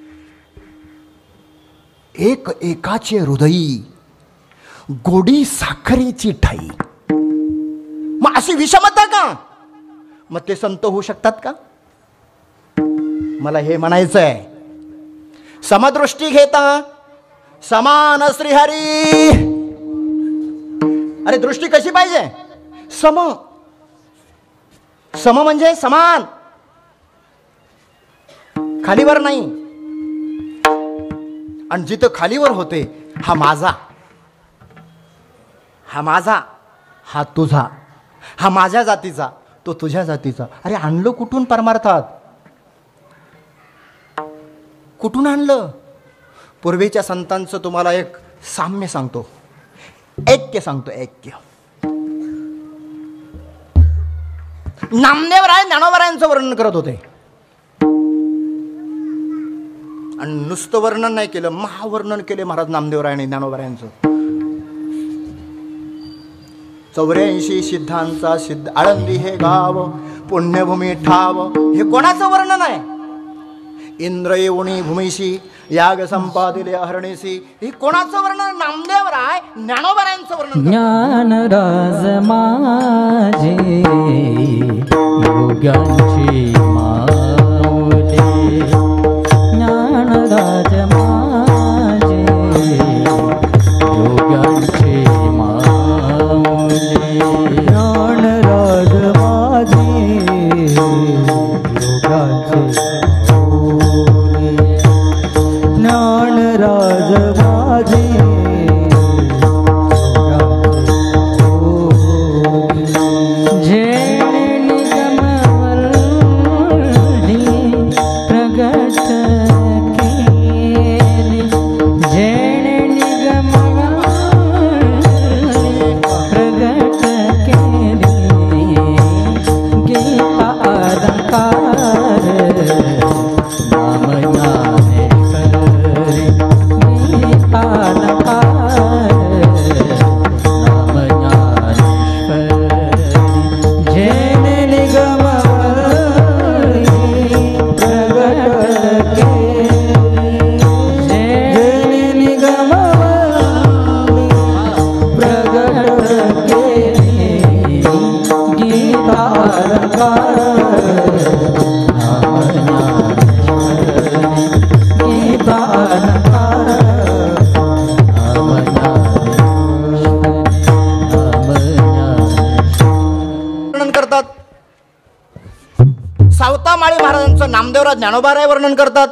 एक एकाचे हृदयी गोडी साखरेची ठाई. मग अशी विषमता का? मग ते संत होऊ शकतात का? मला हे म्हणायचं आहे, समदृष्टी घेता समान श्रीहरी. अरे दृष्टी कशी पाहिजे? सम. सम म्हणजे समान, खालीवर नाही. आणि जिथं खालीवर होते, हा माझा, हा माझा, हा तुझा, हा माझ्या जातीचा, तो तुझ्या जातीचा. अरे आणलं कुठून परमार्थात? कुठून आणलं? पूर्वीच्या संतांचं तुम्हाला एक साम्य सांगतो, ऐक्य सांगतो, ऐक्य. नामदेवराय ज्ञानोबरायांचं वर्णन करत होते आणि नुसतं वर्णन नाही केलं, महावर्णन केले महाराज नामदेवरायांनी ज्ञानोबरायांचं. 84 सिद्धांचा सिद्ध आळंदी हे गाव, पुण्यभूमी ठाव. हे कोणाचं वर्णन आहे? इंद्र येऊनी भूमीशी याग संपादिले अहरणीसी. हे कोणाचं वर्णन? नामदेवराय ज्ञानोबरायांचं वर्णन. ज्ञानराज माझे योगांची माऊली, ज्ञानराज माझे योगांची माऊली, ज्ञानराज माझे योगांचे ज्ञानराज माझे जैन निगमवल्ली प्रगट केली, जैन निगमवल्ली प्रगट केली, गीता अलंकार नाम ज्ञानेश्वरी, गीता अलंकार नाम ज्ञानेश्वरी, जैन निगमवल्ली प्रगट केली, जैन निगमवल्ली प्रगट केली, गीता अलंकार नाम ज्ञानेश्वरी, गीता अलंकार नाम ज्ञानेश्वरी. वर्णन करतात. सावतामाळी महाराजांचं नामदेवराज ज्ञानोबाराय वर्णन करतात.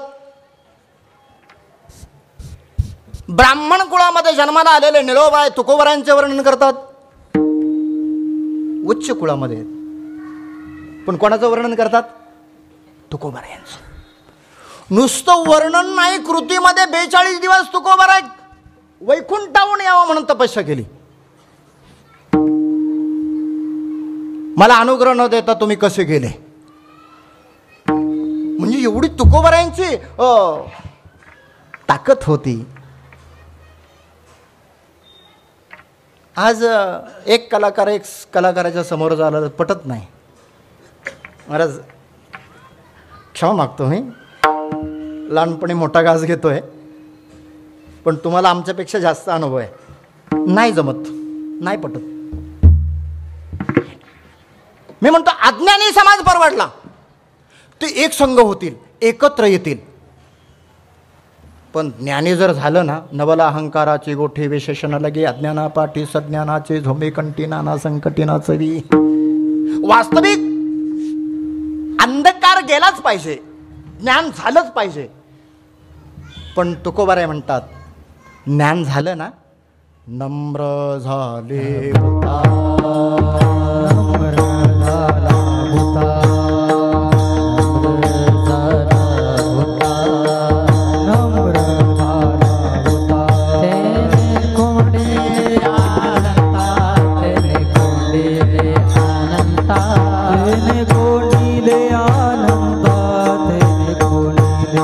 ब्राह्मण कुळामध्ये जन्माला आलेले निलोबाय तुकोबरायांचे वर्णन करतात. उच्च कुळामध्ये आहेत. पण कोणाचं वर्णन करतात? तुकोबरायांचं. नुसतं वर्णन नाही, कृतीमध्ये 42 दिवस तुकोबराय वैकुंठाहून यावं म्हणून तपस्या केली. मला अनुग्रह न देता तुम्ही कसे गेले? म्हणजे एवढी तुकोबरायांची ताकद होती. आज एक कलाकाराच्या समोर झालं पटत नाही. महाराज क्षमा मागतो मी, लहानपणी मोठा घास घेतोय, पण तुम्हाला आमच्यापेक्षा जास्त अनुभव आहे. नाही जमत, नाही पटत. मी म्हणतो अज्ञानी समाज परवडला, ते एक संघ होतील, एकत्र येतील. पण ज्ञानी जर झालं ना, नवला अहंकाराची गोठी विशेषण लगे, अज्ञाना पाठी सज्ञानाचे झोंबे कंठी नाना संकटी नाचवी. वास्तविक अंधकार गेलाच पाहिजे, ज्ञान झालंच पाहिजे. पण तुकोबाराय म्हणतात ज्ञान झालं ना, नम्र झाले होता, नम्र झाला होता, नम्र झाला होता, तेने कोंडिले आनंता, तेने कोंडिले आनंता, तेने कोंडिले आनंता, तेने कोंडिले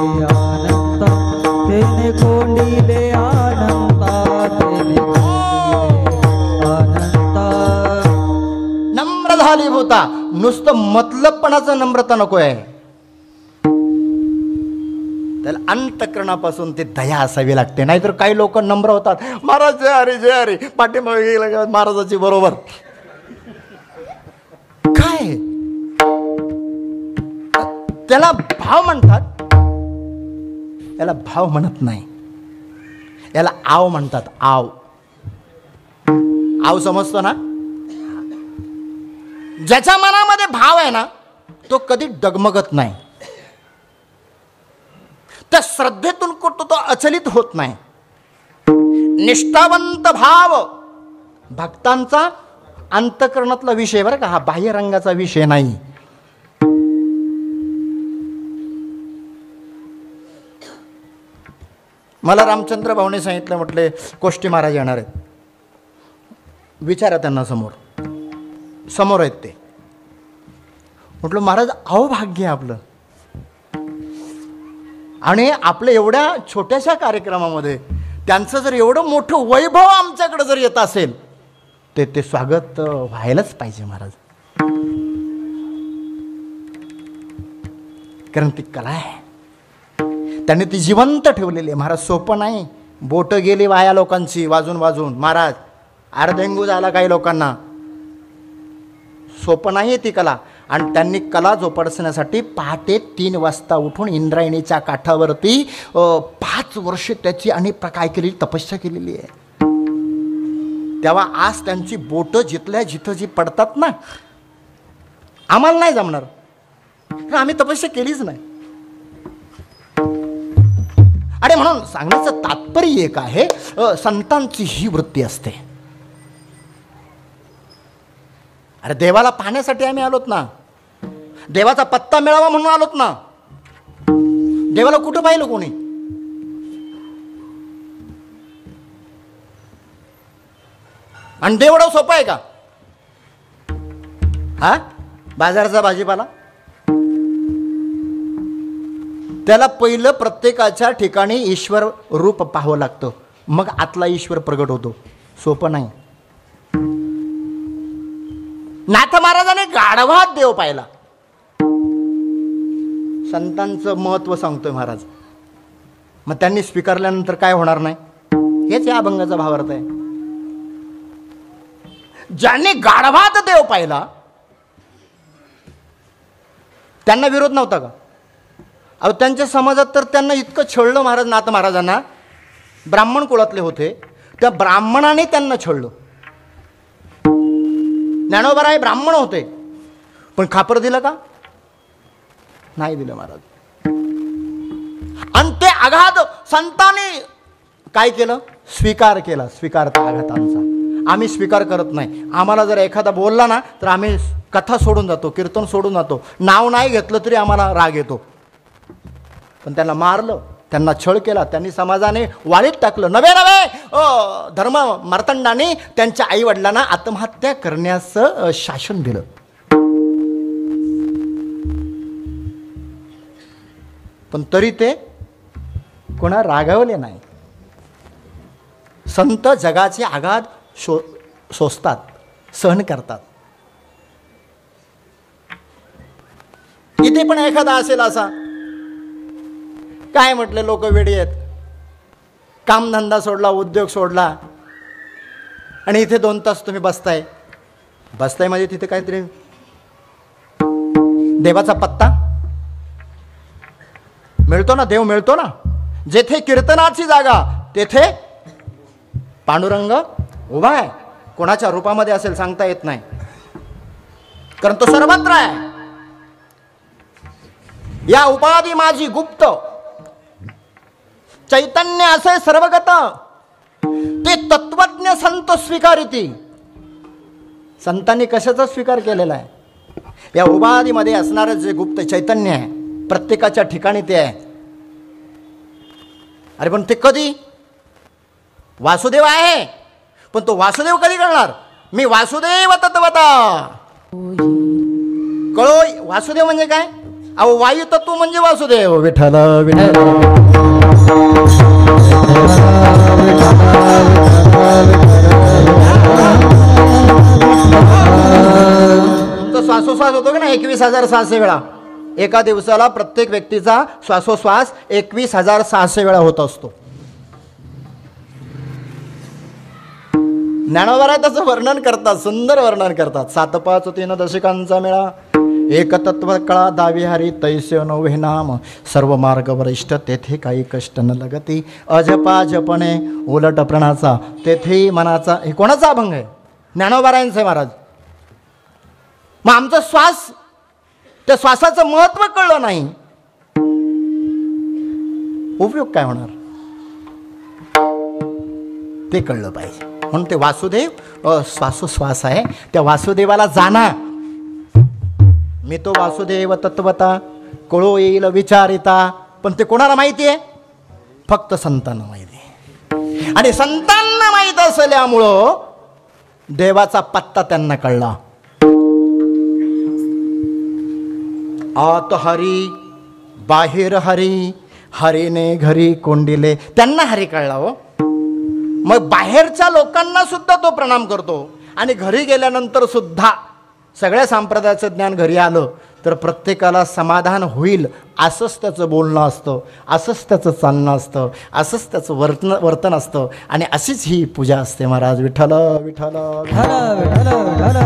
होता, नुसतं मतलबपणाचं नम्रता नको आहे, त्याला अंतकरणापासून ते दया असावी लागते. नाहीतर काही लोक नम्र होतात, महाराज जय हरी जय हरी, पाठीमागे गेलं महाराजाची बरोबर. काय त्याला भाव म्हणतात? याला भाव म्हणत नाही, याला आव म्हणतात. आव आव समजतो ना? ज्याच्या मनामध्ये भाव आहे ना तो कधी डगमगत नाही, त्या श्रद्धेतून कुठं तो अचलित होत नाही. निष्ठावंत भाव भक्तांचा अंतकरणातला विषय बरं का, हा बाह्यरंगाचा विषय नाही. मला रामचंद्र भाऊने सांगितलं, म्हटले कोष्टी महाराज येणार आहेत, विचारा त्यांना. समोर आहेत ते. म्हटलं महाराज अहो भाग्य आपलं, आणि आपल्या एवढ्या छोट्याशा कार्यक्रमामध्ये त्यांचं जर एवढं मोठं वैभव आमच्याकडे जर येत असेल ते स्वागत व्हायलाच पाहिजे महाराज, कारण ती कला आहे, त्यांनी ती जिवंत ठेवलेली आहे महाराज. सोपं नाही, बोटं गेली वाया लोकांची वाजून वाजून महाराज, अर्धेंगू झाला काही लोकांना. सोपं नाही आहे ती कला. आणि त्यांनी कला जोपासण्यासाठी पहाटे 3 वाजता उठून इंद्रायणीच्या काठावरती 5 वर्षे त्याची आणि काय केलेली तपस्या केलेली आहे. तेव्हा आज त्यांची बोटं जिथल्या जिथं जी पडतात ना, आम्हाला नाही जमणार, आम्ही तपस्या केलीच नाही. आणि म्हणून सांगण्याचं तात्पर्य एक आहे, संतांची ही वृत्ती असते. अरे देवाला पाहण्यासाठी आम्ही आलोत ना, देवाचा पत्ता मिळावा म्हणून आलोत ना. देवाला कुठं पाहिलं कोणी? आणि देव एवढं सोपं आहे का? हा बाजारचा भाजीपाला, त्याला पहिलं प्रत्येकाच्या ठिकाणी ईश्वर रूप पाहावं लागतं, मग आतला ईश्वर प्रगट होतो. सोपं नाही. नाथ महाराजाने गाढवात देव पाहिला. संतांचं महत्व सांगतोय महाराज. मग त्यांनी स्वीकारल्यानंतर काय होणार नाही, हेच या अभंगाचा भावार्थ आहे. ज्यांनी गाढवात देव पाहिला त्यांना विरोध नव्हता का? अहो त्यांच्या समाजात तर त्यांना इतकं छळलं महाराज, नाथ महाराजांना. ब्राह्मण कुळातले होते, त्या ब्राह्मणाने त्यांना छळलं. ज्ञानोबराय ब्राह्मण होते, पण खापर दिलं का? नाही दिलं महाराज. आणि ते आघात संतांनी काय केलं? स्वीकार केला. स्वीकारता आघातांचा आम्ही स्वीकार करत नाही. आम्हाला जर एखादा बोलला ना तर आम्ही कथा सोडून जातो, कीर्तन सोडून जातो. नाव नाही घेतलं तरी आम्हाला राग येतो. पण त्यांना मारलं, त्यांना छळ केला, त्यांनी समाजाने वाळीत टाकलं. नवे नवे धर्म मार्तंडाने त्यांच्या आई वडिलांना आत्महत्या करण्याचं शासन दिलं. पण तरी ते कोणा रागावले नाही. संत जगाचे आघात सोसतात, सहन करतात. इथे पण एखादा असेल असा, काय म्हटले लोक वेडी आहेत, कामधंदा सोडला, उद्योग सोडला, आणि इथे 2 तास तुम्ही बसताय म्हणजे तिथे काहीतरी देवाचा पत्ता मिळतो ना, देव मिळतो ना. जेथे कीर्तनाची जागा तेथे पांडुरंग उभा आहे. कोणाच्या रूपामध्ये असेल सांगता येत नाही, कारण तो सर्वत्र आहे. या उपाधी माझी गुप्त, चैतन्य असे सर्वगत, ते तत्वज्ञ संत स्वीकारिती. संतांनी कशाचा स्वीकार केलेला आहे? या उपाधीमध्ये असणारं जे गुप्त चैतन्य आहे, प्रत्येकाच्या ठिकाणी ते आहे. अरे पण ते कधी? वासुदेव आहे, पण तो वासुदेव कधी करणार? मी वासुदेव तत्वता. कळो वासुदेव म्हणजे काय? अहो वायू तत्व म्हणजे वासुदेव. विठ्ठल विठ्ठल तुमचा होतो की ना 21,600 वेळा एका दिवसाला प्रत्येक व्यक्तीचा श्वासोश्वास 21,600 वेळा होत असतो. ज्ञानोबा त्याचं वर्णन करतात, सुंदर वर्णन करतात. 7-5-3 दशकांचा मेळा, एकतत्व कळा दावी हरी तैसे नवे नाम, सर्व मार्ग वरिष्ठ तेथे काही कष्ट न लगती, अजपा जपणे उलट प्रणाचा तेथे मनाचा. हे कोणाचा अभंग आहे? ज्ञानोबारायांचे महाराज. मग आमचा श्वास, त्या श्वासाचं महत्व कळलं नाही, उपयोग काय होणार ते कळलं पाहिजे. म्हणून ते वासुदेव श्वासोश्वास आहे, त्या वासुदेवाला जाणा. मी तो वासुदेव तत्वता कळो येईल विचारिता. पण ते कोणाला माहिती आहे? फक्त संतांना माहिती आहे. आणि संतांना माहीत असल्यामुळं देवाचा पत्ता त्यांना कळला. आत हरी बाहेर हरी, हरीने घरी कोंडिले. त्यांना हरी कळला हो. मग बाहेरच्या लोकांना सुद्धा तो प्रणाम करतो. आणि घरी गेल्यानंतर सुद्धा सगळ्या संप्रदायाचं ज्ञान घरी आलं तर प्रत्येकाला समाधान होईल असंच त्याचं बोलणं असतं, असंच त्याचं चालणं असतं, असंच त्याचं वर्तन असतं. आणि अशीच ही पूजा असते महाराज. विठ्ठल विठ्ठल विठ्ठल विठ्ठल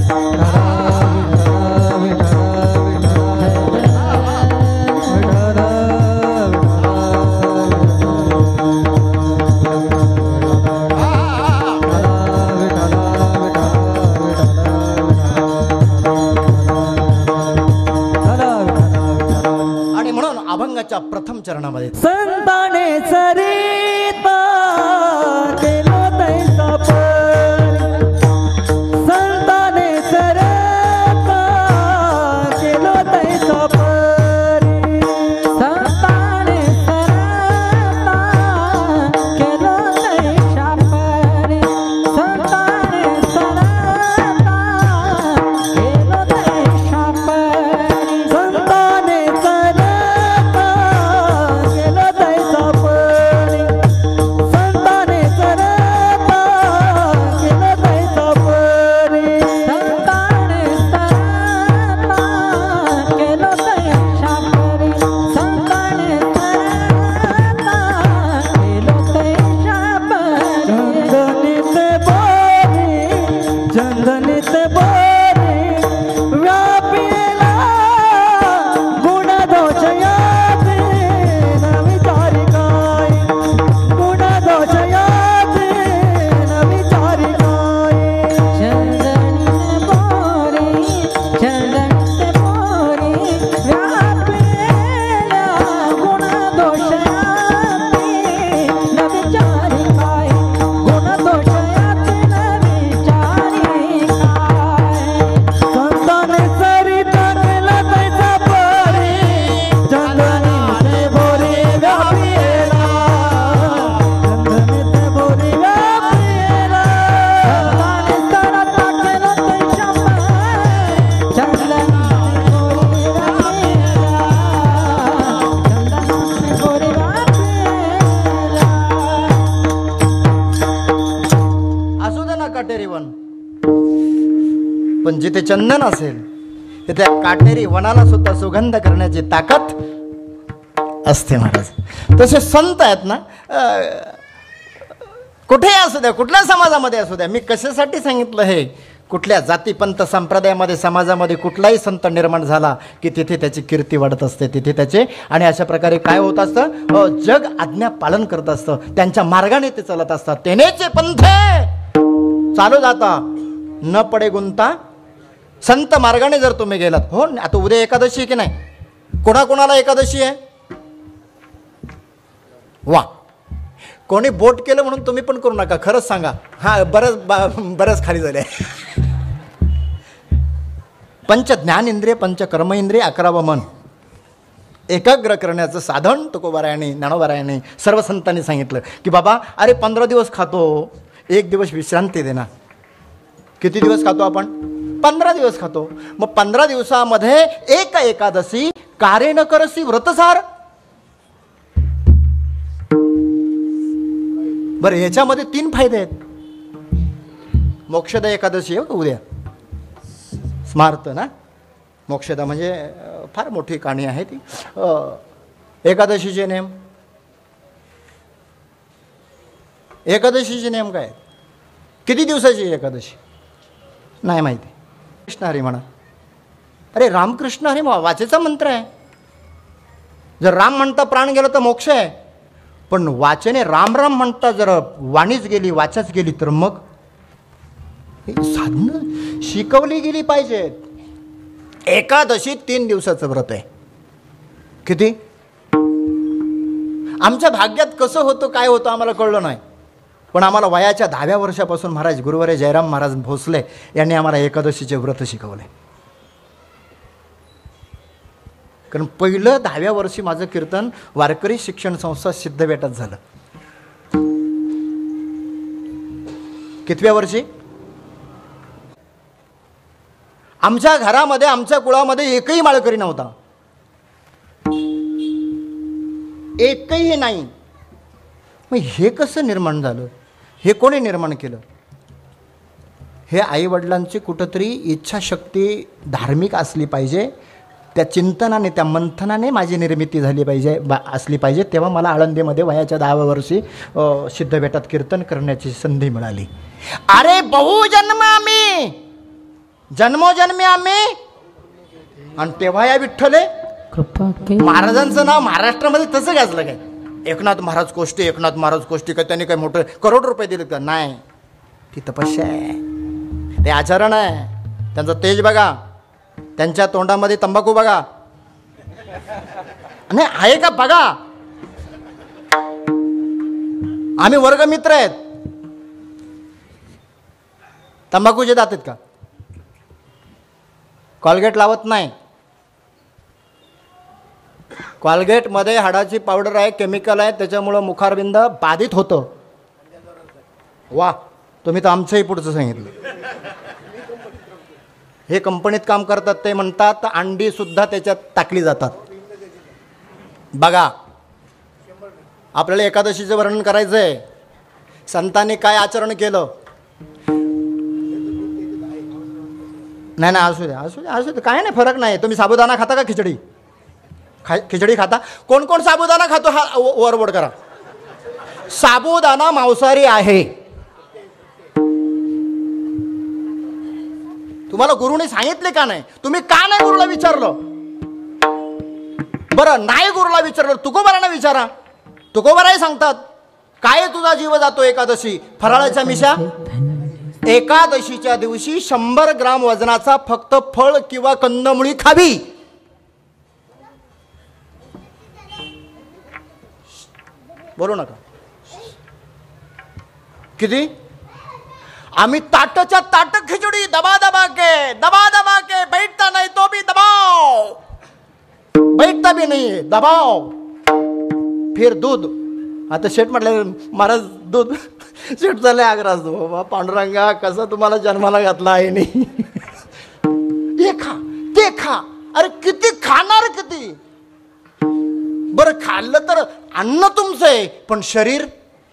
अभंगाच्या प्रथम चरणामध्ये संताने सरिता केलो तैसा पर, संताने सरिता केलो तैसा पर, संताने सरिता केलो तैसा पर, संताने सरिता केलो तैसा पर, संताने पण जिथे चंदन असेल तिथे काटेरी वनाला सुद्धा सुगंध करण्याची ताकद असते महाराज. तसे संत आहेत ना, कुठेही असू द्या, कुठल्या समाजामध्ये असू द्या. मी कशासाठी सांगितलं हे? कुठल्या जातीपंथ संप्रदायामध्ये समाजामध्ये कुठलाही संत निर्माण झाला की तिथे त्याची कीर्ती वाढत असते, तिथे त्याचे. आणि अशा प्रकारे काय होत असतं? जग आज्ञा पालन करत असतं, त्यांच्या मार्गाने ते चालत असतात. तेनेचे पंथे चालू जाता न पडे गुंता. संत मार्गाने जर तुम्ही गेलात, हो आता उद्या एकादशी आहे की नाही? कोणाकोणाला एकादशी आहे? वा, कोणी बोट केलं म्हणून तुम्ही पण करू नका, खरंच सांगा. हा, बरंच खाली झाले. पंच ज्ञानेंद्रिय, पंच कर्म इंद्रिय, 11वं मन एकाग्र करण्याचं साधन तुकोबारायाने, ज्ञानोबारायाने, सर्व संतांनी सांगितलं की बाबा अरे 15 दिवस खातो, 1 दिवस विश्रांती देणार. किती दिवस खातो आपण? 15 दिवस खातो. मग 15 दिवसामध्ये एक एकादशी कार्य न करसी व्रतसार. बरं, याच्यामध्ये 3 फायदे आहेत. मोक्षदा एकादशी आहे उद्या, स्मार्त ना. मोक्षदा म्हणजे फार मोठी कहाणी आहे ती. एकादशीचे नेम, एकादशीचे नेम काय, किती दिवसाची एकादशी नाही माहिती. कृष्ण हरी म्हणा. अरे रामकृष्ण हरी वाचेचा मंत्र आहे. जर राम म्हणता प्राण गेला तर मोक्ष आहे, पण वाचेने राम राम म्हणता जर वाणीच गेली, वाचाच गेली तर मग साधनं शिकवली गेली पाहिजेत. एकादशी 3 दिवसाचं व्रत आहे. किती आमच्या भाग्यात कसं होतं काय होतं आम्हाला कळलं नाही, पण आम्हाला वयाच्या 10व्या वर्षापासून महाराज गुरुवारे जयराम महाराज भोसले यांनी आम्हाला एकादशीचे व्रत शिकवले. कारण पहिलं 10व्या वर्षी माझं कीर्तन वारकरी शिक्षण संस्था सिद्धबेटात झालं. कितव्या वर्षी? आमच्या घरामध्ये आमच्या कुळामध्ये एकही माळकरी नव्हता, एकही नाही. मग हे कसं निर्माण झालं? हे कोणी निर्माण केलं? हे आईवडिलांची कुठंतरी इच्छाशक्ती धार्मिक असली पाहिजे, त्या चिंतनाने त्या मंथनाने माझी निर्मिती झाली पाहिजे असली पाहिजे. तेव्हा मला आळंदीमध्ये वयाच्या 10व्या वर्षी सिद्धबेटात कीर्तन करण्याची संधी मिळाली. अरे बहुजन्म आम्ही, जन्मोजन्मी आम्ही. आणि तेव्हा या विठ्ठले महाराजांचं नाव महाराष्ट्रामध्ये तसं गाजलं काय? एकनाथ महाराज कोष्टी, एकनाथ महाराज कोष्टी काय त्यांनी काय मोठं करोड रुपये दिले का? नाही. ती तपस्या आहे, ते आचरण आहे. त्यांचं तेज बघा, त्यांच्या तोंडामध्ये तंबाखू बघा. नाही आहे का बघा. आम्ही वर्गमित्र आहेत. तंबाखूचे दात आहेत का? कॉलगेट लावत नाही. कॉलगेटमध्ये हाडाची पावडर आहे, केमिकल आहे, त्याच्यामुळं मुखारविंद बाधित होतं. वा, तुम्ही तर आमचंही पुढचं सांगितलं. हे कंपनीत काम करतात ते म्हणतात अंडी सुद्धा त्याच्यात टाकली जातात. बघा, आपल्याला एकादशीचं वर्णन करायचं आहे. संतांनी काय आचरण केलं? नाही नाही, असू द्या असू द्या असू द्या, काय नाही, फरक नाही. तुम्ही साबुदाणा खाता का खिचडी? खिचडी खाता? कोण कोण साबुदाणा खातो? हा वरबोड करा. साबुदाणा मांसाहारी आहे. तुम्हाला गुरुने सांगितले का नाही? तुम्ही का नाही गुरुला विचारलं? बरं, नाही गुरुला विचारलं, तुकोबारांना विचारा. तुकोबाराही सांगतात काय तुझा जीव जातो एकादशी फराळाच्या मिशा. एकादशीच्या दिवशी 100 ग्राम वजनाचा फक्त फळ किंवा कंदमुळी खावी. बोलू नका. किती? आम्ही ताटच्या ताट खिचडी दबा दबा के बैठता नहीं तो भी दबाओ, बैठता भी नहीं दबाओ. फिर दूध. आता शेठ म्हटलं महाराज दूध. शेठ झाले आग्रास. बाबा पांडुरंगा, कसं तुम्हाला जन्माला घातला आहे नाही. हे खा ते खा. अरे किती खाणार? किती? बरं खाल्लं तर अन्न तुमचं आहे, पण शरीर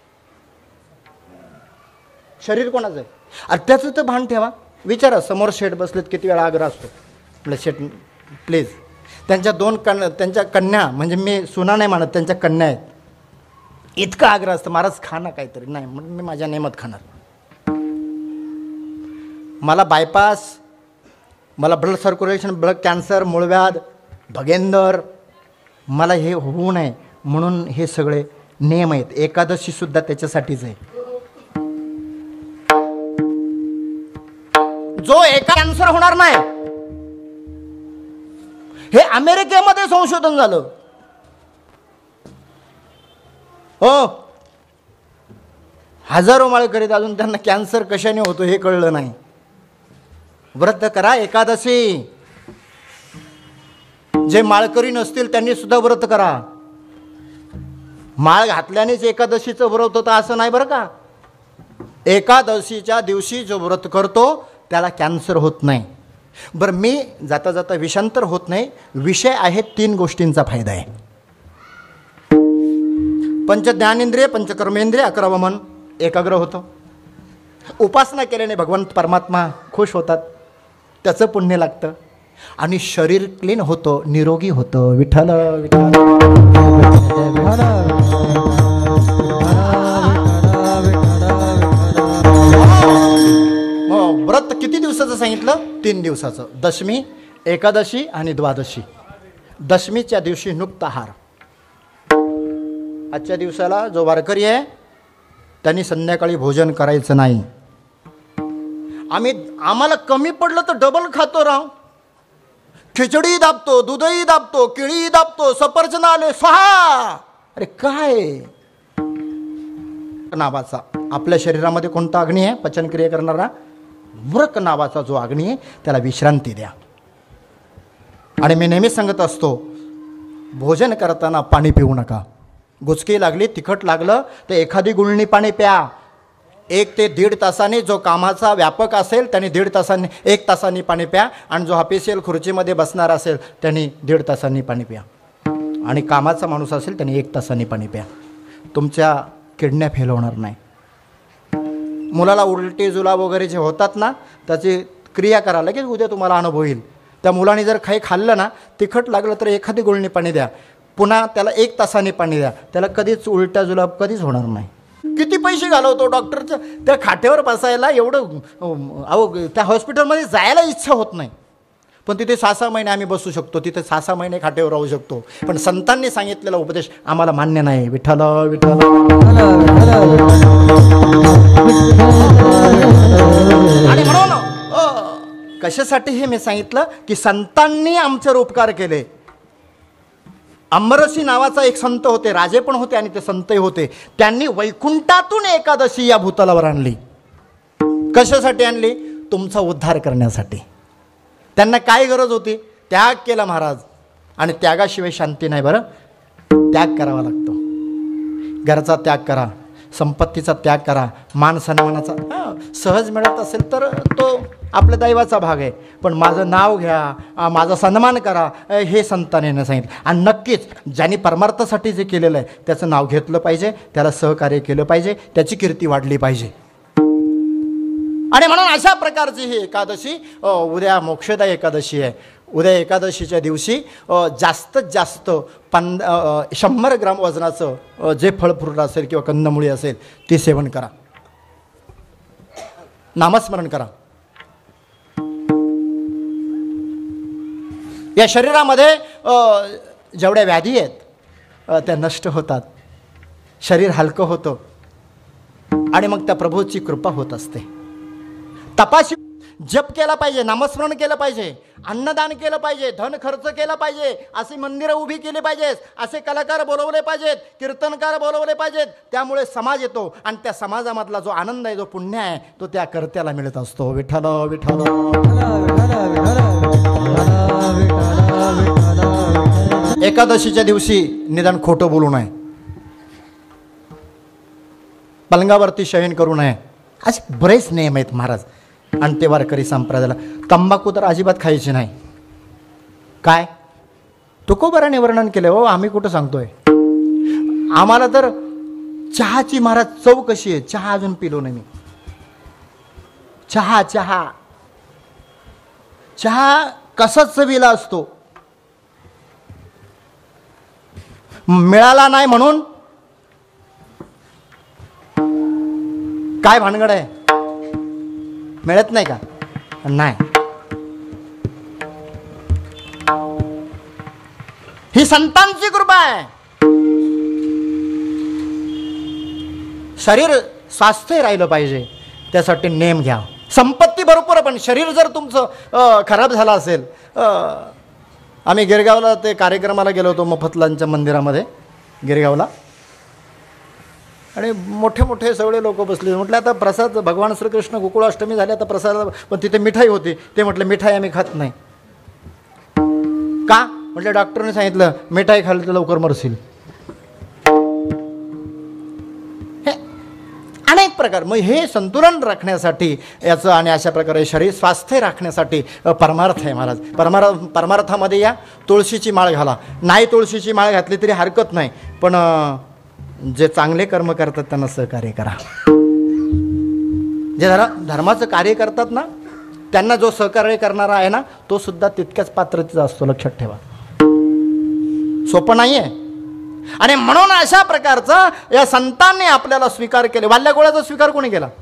कोणाचं आहे? अरे त्याचं तर भान ठेवा. विचारा, समोर शेठ बसलेत, किती वेळा आग्रह असतो म्हटलं शेठ प्लीज. त्यांच्या त्यांच्या कन्या, म्हणजे मी सुना नाही म्हणत, त्यांच्या कन्या आहेत. इतकं आग्रह असतं, महाराज खा ना काहीतरी. नाही म्हणून मी माझ्या नेमत खाणार. मला बायपास, मला ब्लड सर्क्युलेशन, ब्लड कॅन्सर, मूळव्याध, भगेंदर, मला हे होऊ नये म्हणून हे सगळे नियम आहेत. एकादशी सुद्धा त्याच्यासाठीच आहे. जो एका कॅन्सर होणार नाही, हे अमेरिकेमध्ये संशोधन झालं. हो, हजारो माळकरीत अजून त्यांना कॅन्सर कशाने होतो हे कळलं नाही. व्रत करा एकादशी. जे माळकरी नसतील त्यांनी सुद्धा व्रत करा. माळ घातल्यानेच एकादशीचं व्रत होतं असं नाही बरं का. एकादशीच्या दिवशी जो व्रत करतो त्याला कॅन्सर होत नाही. बरं, मी जाता जाता विषांतर होत नाही. विषय आहे 3 गोष्टींचा फायदा आहे. पंचज्ञानेंद्रिय, पंचकर्मेंद्रिय, 11वं मन एकाग्र होतं. उपासना केल्याने भगवंत परमात्मा खुश होतात, त्याचं पुण्य लागतं. आणि शरीर क्लीन होतं, निरोगी होतं. विठ्ठल विठ्ठल. मग व्रत किती दिवसाचं सांगितलं? 3 दिवसाचं. दशमी, एकादशी आणि द्वादशी. दशमीच्या दिवशी नुक्त आहार. आजच्या दिवसाला जो वारकरी आहे त्यांनी संध्याकाळी भोजन करायचं नाही. आम्हाला कमी पडलं तर डबल खातो राव. खिचडी दाबतो, दूधही दाबतो, केळी दाबतो, सफरचंद आले स्वाहा. अरे काय नावाचा आपल्या शरीरामध्ये कोणता अग्नी आहे पचनक्रिया करणारा? वृक नावाचा जो अग्नी आहे त्याला विश्रांती द्या. आणि मी नेहमीच सांगत असतो, भोजन करताना पाणी पिऊ नका. गुचकी लागली, तिखट लागलं तर एखादी गुळणी पाणी प्या. 1 ते 1.5 तासाने जो कामाचा व्यापक असेल त्याने 1.5 तासांनी 1 तासांनी पाणी प्या. आणि जो ऑफिशियल खुर्चीमध्ये बसणार असेल त्याने 1.5 तासांनी पाणी प्या. आणि कामाचा माणूस असेल त्याने 1 तासांनी पाणी प्या. तुमच्या किडन्या फेल होणार नाही. मुलाला उलटी जुलाब वगैरे जे होतात ना त्याची क्रिया करा, लगेच उद्या तुम्हाला अनुभव येईल. त्या मुलाने जर काही खाल्लं ना, तिखट लागलं तर एखादी गुळणी पाणी द्या. पुन्हा त्याला 1 तासाने पाणी द्या. त्याला कधीच उलट्या जुलाब कधीच होणार नाही. किती पैसे घालवतो डॉक्टरचं त्या खाटेवर बसायला. एवढं अहो त्या हॉस्पिटलमध्ये जायला इच्छा होत नाही. पण तिथे 6-6 महिने आम्ही बसू शकतो, तिथे 6-6 महिने खाटेवर राहू शकतो. पण संतांनी सांगितलेला उपदेश आम्हाला मान्य नाही. विठ्ठल विठ्ठल. आणि म्हणून कशासाठी हे मी सांगितलं की संतांनी आमच्यावर उपकार केले. अंबरसी नावाचा एक संत होते, राजे पण होते आणि ते संतही होते. त्यांनी वैकुंठातून एकादशी या भूतलावर आणली. कशासाठी आणली? तुमचा उद्धार करण्यासाठी. त्यांना काय गरज होती? त्याग केला महाराज. आणि त्यागाशिवाय शांती नाही बरं. त्याग करावा लागतो. घराचा त्याग करा, संपत्तीचा त्याग करा, मान सन्मानाचा सहज मिळत असेल तर तो आपल्या दैवाचा भाग आहे. पण माझं नाव घ्या, माझा सन्मान करा, हे संतांनी सांगितलं. आणि नक्कीच ज्यांनी परमार्थासाठी जे केलेलं आहे त्याचं नाव घेतलं पाहिजे, त्याला सहकार्य केलं पाहिजे, त्याची कीर्ती वाढली पाहिजे. आणि म्हणून अशा प्रकारची ही एकादशी उद्या मोक्षदा एकादशी आहे. उद्या एकादशीच्या दिवशी जास्तीत जास्त 100 ग्राम वजनाचं जे फळफ्रूट असेल किंवा कंदमुळी असेल ते सेवन करा. नामस्मरण करा. या शरीरामध्ये जेवढ्या व्याधी आहेत त्या नष्ट होतात. शरीर हलकं होतं आणि मग त्या प्रभूची कृपा होत असते. तपाशी जप केला पाहिजे, नामस्मरण केलं पाहिजे, अन्नदान केलं पाहिजे, धन खर्च केला पाहिजे, अशी मंदिरं उभी केली पाहिजेत, असे कलाकार बोलवले पाहिजेत, कीर्तनकार बोलवले पाहिजेत. त्यामुळे समाज येतो आणि त्या समाजामधला जो आनंद आहे, जो पुण्य आहे, तो त्या कर्त्याला मिळत असतो. विठ्ठल विठ्ठल. एकादशीच्या दिवशी निदान खोटं बोलू नये, पलंगावरती शयन करू नये, असे बरेच नियम आहेत महाराज. आणि ते वारकरी संप्रदायाला तंबाखू तर अजिबात खायची नाही. काय तुकोबाराने वर्णन केलं हो, आम्ही कुठं सांगतोय. आम्हाला तर चहाची महाराज चव कशी आहे, चहा अजून पिलो नाही मी. चहा चहा चहा कसा चवीला असतो. मिळाला नाही म्हणून काय भानगड आहे? मिळत नाही का? नाही. ही संतांची कृपा आहे. शरीर स्वास्थ्य राहिलं पाहिजे त्यासाठी नेम घ्या. संपत्ती भरपूर पण शरीर जर तुमचं खराब झालं असेल. आम्ही गिरगावला ते कार्यक्रमाला गेलो होतो मफतलांच्या मंदिरामध्ये गिरगावला. आणि मोठे मोठे सगळे लोक बसले. म्हटलं आता प्रसाद भगवान श्रीकृष्ण गोकुळाष्टमी झाली, आता प्रसाद. पण तिथे मिठाई होती. ते म्हटलं मिठाई आम्ही खात नाही. का? म्हटलं डॉक्टरने सांगितलं मिठाई खाल्ली तर लवकर मरशील. हे अनेक प्रकार. मग हे संतुलन राखण्यासाठी याचं आणि अशा प्रकारे शरीर स्वास्थ्य राखण्यासाठी परमार्थ आहे महाराज. परमार्थामध्ये या तुळशीची माळ घाला. नाही तुळशीची माळ घातली तरी हरकत नाही, पण जे चांगले कर्म करतात त्यांना सहकार्य करा. जे धर्माचं कार्य करतात ना त्यांना जो सहकार्य करणारा आहे ना तो सुद्धा तितक्याच पात्रतेचा असतो, लक्षात ठेवा. सोपं नाही आहे. आणि म्हणून अशा प्रकारचा या संतांनी आपल्याला स्वीकार केले. वाल्याकोळ्याचा स्वीकार कोणी केला?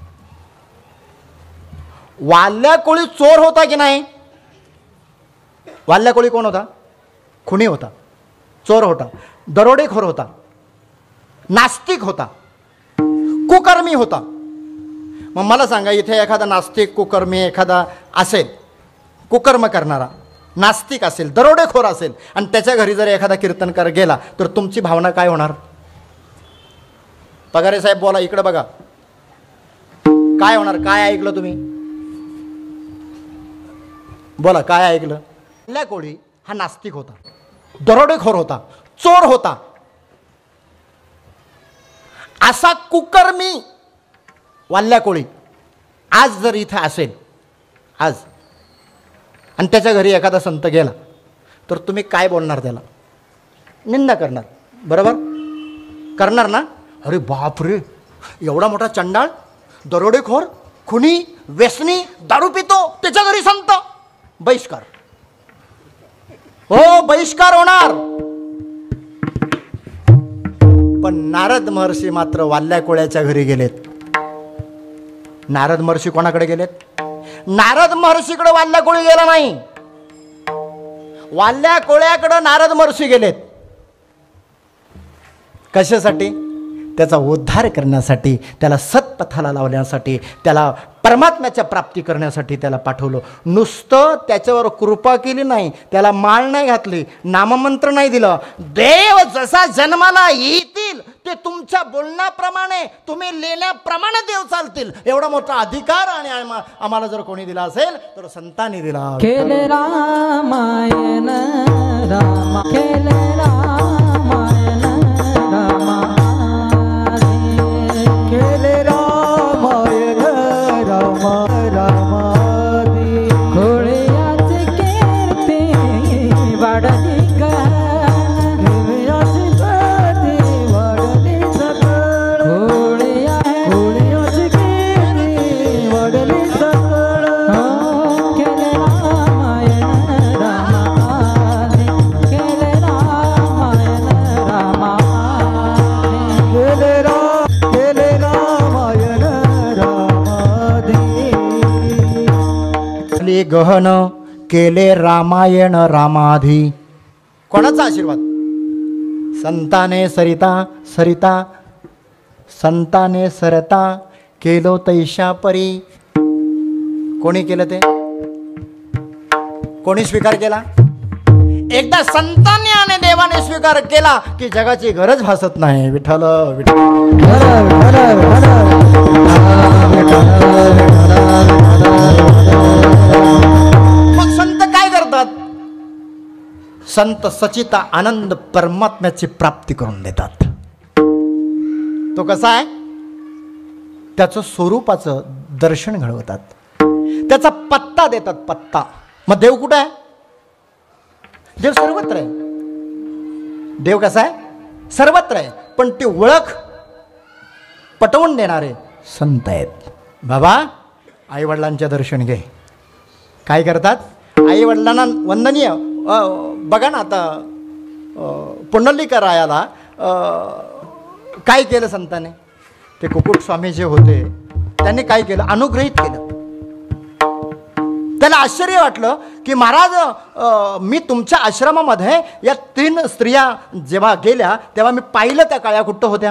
वाल्याकोळी चोर होता की नाही? वाल्याकोळी कोण होता? खुनी होता, चोर होता, दरोडेखोर होता, नास्तिक होता, कुकर्मी होता. मग मला सांगा, इथे एखादा नास्तिक कुकर्मी एखादा असेल, कुकर्म करणारा नास्तिक असेल, दरोडेखोर असेल, आणि त्याच्या घरी जर एखादा कीर्तनकार गेला तर तुमची भावना काय होणार? पगारे साहेब बोला, इकडे बघा, काय होणार? काय ऐकलं तुम्ही? बोला, काय ऐकलं? वाल्याकोळी हा नास्तिक होता, दरोडेखोर होता, चोर होता. असा कुकर्मी वाल्याकोळी आज जर इथं असेल आज, आणि त्याच्या घरी एखादा संत गेला तर तुम्ही काय बोलणार? त्याला निंदा करणार, बरोबर? करणार ना? अरे बापरे, एवढा मोठा चंडाळ, दरोडेखोर, खुनी, व्यसनी, दारू पितो, त्याच्या घरी संत, बहिष्कार. हो, बहिष्कार होणार. पण नारद महर्षी मात्र वाल्याकोळ्याच्या घरी गेलेत. नारद महर्षी कोणाकडे गेलेत? नारद महर्षीकडे वाल्याकोळी गेला नाही, वाल्याकोळ्याकडे नारद महर्षी गेलेत. कशासाठी? त्याचा उद्धार करण्यासाठी, त्याला सत्पथाला लावण्यासाठी, त्याला परमात्म्याच्या प्राप्ती करण्यासाठी त्याला पाठवलं. नुसतं त्याच्यावर कृपा केली नाही, त्याला माळ नाही घातली, नाममंत्र नाही दिलं. देव जसा जन्माला येतील ते तुमच्या बोलण्याप्रमाणे, तुम्ही लिहिण्याप्रमाणे देव चालतील, एवढा मोठा अधिकार आणि आम्हाला जर कोणी दिला असेल तर संतांनी दिला. केले रामायण रामा, केले रामायण रामा, केले रामायण रामा रामादी. खोळ्याची कीर्ती वाढली ग, खोळ्याची कीर्ती वाढली सकळ, खोळ्याची कीर्ती वाढली सकळ. केले रामायण रामादी, केले रामायण रामादी, केले रामायण रामादी. गहन केले रामायण रामाधी. कोणाचा आशीर्वाद? संताने सरिता सरिता, संताने सरता केलो तैशा परी. कोणी केलं ते? कोणी स्वीकार केला? एकदा संतांनी आणि देवाने स्वीकार केला की जगाची गरज भासत नाही. विठ्ठल मग संत काय करतात? संत सचिता आनंद परमात्म्याची प्राप्ती करून देतात. तो कसा आहे? त्याचं स्वरूपाचं दर्शन घडवतात, त्याचा पत्ता देतात, पत्ता. मग देव कुठं आहे? देव सर्वत्र आहे. देव कसा आहे? सर्वत्र आहे. पण ती ओळख पटवून देणारे संत आहेत. बाबा, आईवडिलांचे दर्शन घे. काय करतात? आईवडिलांना वंदनीय. बघा ना, आता पुंडलिकरायाला काय केलं संताने? ते कुकुट स्वामी जे होते त्यांनी काय केलं? अनुग्रहित केलं. त्याला आश्चर्य वाटलं की महाराज, मी तुमच्या आश्रमामध्ये या 3 स्त्रिया जेव्हा गेल्या तेव्हा मी पाहिलं, त्या काळ्या कुट्ट होत्या.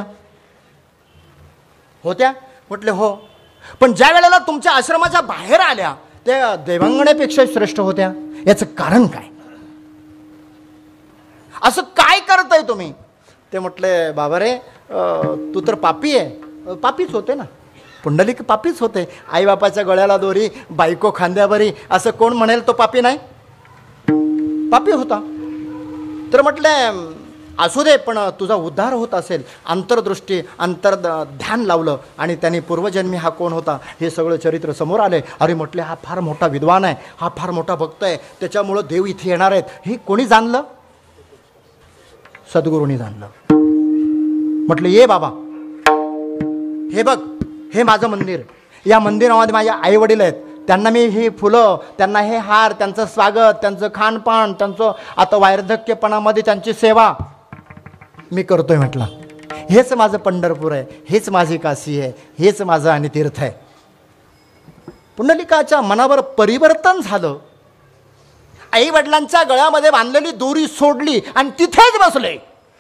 म्हटले हो. पण ज्या वेळेला तुमच्या आश्रमाच्या बाहेर आल्या त्या देवांगणेपेक्षा श्रेष्ठ होत्या. याचं कारण काय? असं काय करताय तुम्ही? ते म्हटले, बाबा रे, तू तर पापी आहे. पापीच होते ना, पुंडलिक पापीच होते. आईबापाच्या गळ्याला दोरी, बायको खांद्यावरी, असं कोण म्हणेल तो पापी नाही? पापी होता. तर म्हटले, असू दे, पण तुझा उद्धार होत असेल. अंतर्दृष्टी, ध्यान लावलं आणि त्यांनी पूर्वजन्मी हा कोण होता हे सगळं चरित्र समोर आले. अरे म्हटले, हा फार मोठा विद्वान आहे, हा फार मोठा भक्त आहे, त्याच्यामुळं देव इथे येणार आहेत. हे कोणी जाणलं? सद्गुरूंनी जाणलं. म्हटलं, ये बाबा, हे बघ, हे माझं मंदिर. या मंदिरामध्ये माझे आई वडील आहेत. त्यांना मी ही फुलं, त्यांना हे हार, त्यांचं स्वागत, त्यांचं खानपान, त्यांचं आता वार्धक्यपणामध्ये त्यांची सेवा मी करतोय म्हटलं. हेच माझं पंढरपूर आहे, हेच माझी काशी आहे, हेच माझं आणि तीर्थ आहे. पुंडलिकाच्या मनावर परिवर्तन झालं. आई वडिलांच्या गळ्यामध्ये बांधलेली दोरी सोडली आणि तिथेच बसले.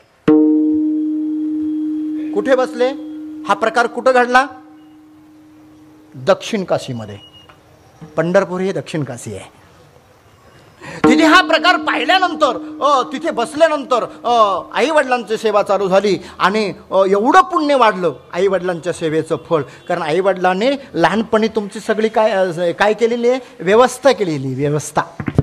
कुठे बसले? हा प्रकार कुठं घडला? दक्षिण काशीमध्ये. पंढरपूर ही दक्षिण काशी आहे. तिथे हा प्रकार पाहिल्यानंतर तिथे बसल्यानंतर आई वडिलांची सेवा चालू झाली आणि एवढं पुण्य वाढलं आई वडिलांच्या सेवेचं फळ. कारण आई वडिलांनी लहानपणी तुमची सगळी काय केलेली आहे? व्यवस्था केलेली, व्यवस्था.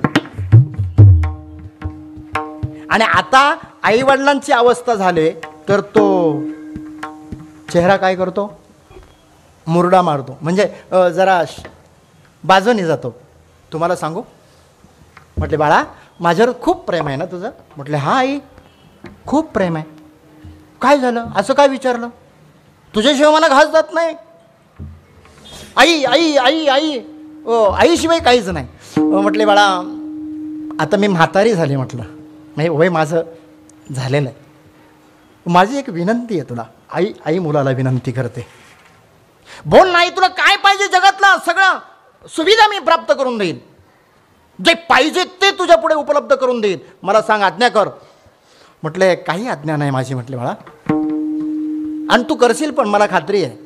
आणि आता आई वडिलांची अवस्था झाली तर तो चेहरा काय करतो? मुरडा मारतो, म्हणजे जरा बाजूने जातो. तुम्हाला सांगू, म्हटले बाळा माझ्यावर खूप प्रेम आहे ना तुझं? म्हटले हा आई, खूप प्रेम आहे. काय झालं? असं काय विचारलं? तुझ्याशिवाय मला घास जात नाही. आई आई आई आई आईशिवाय काहीच नाही. म्हटले बाळा आता मी म्हातारी झाली. म्हटलं नाही, वय माझं झालेलं आहे. माझी एक विनंती आहे तुला. आई आई मुलाला विनंती करते. बोल नाही, तुला काय पाहिजे जगातला सगळं सुविधा मी प्राप्त करून देईन. जे पाहिजे ते तुझ्या पुढे उपलब्ध करून देईन. मला सांग, आज्ञा कर. म्हटले काही आज्ञा नाही माझी. म्हटले बाळा, आणि तू करशील पण मला खात्री आहे.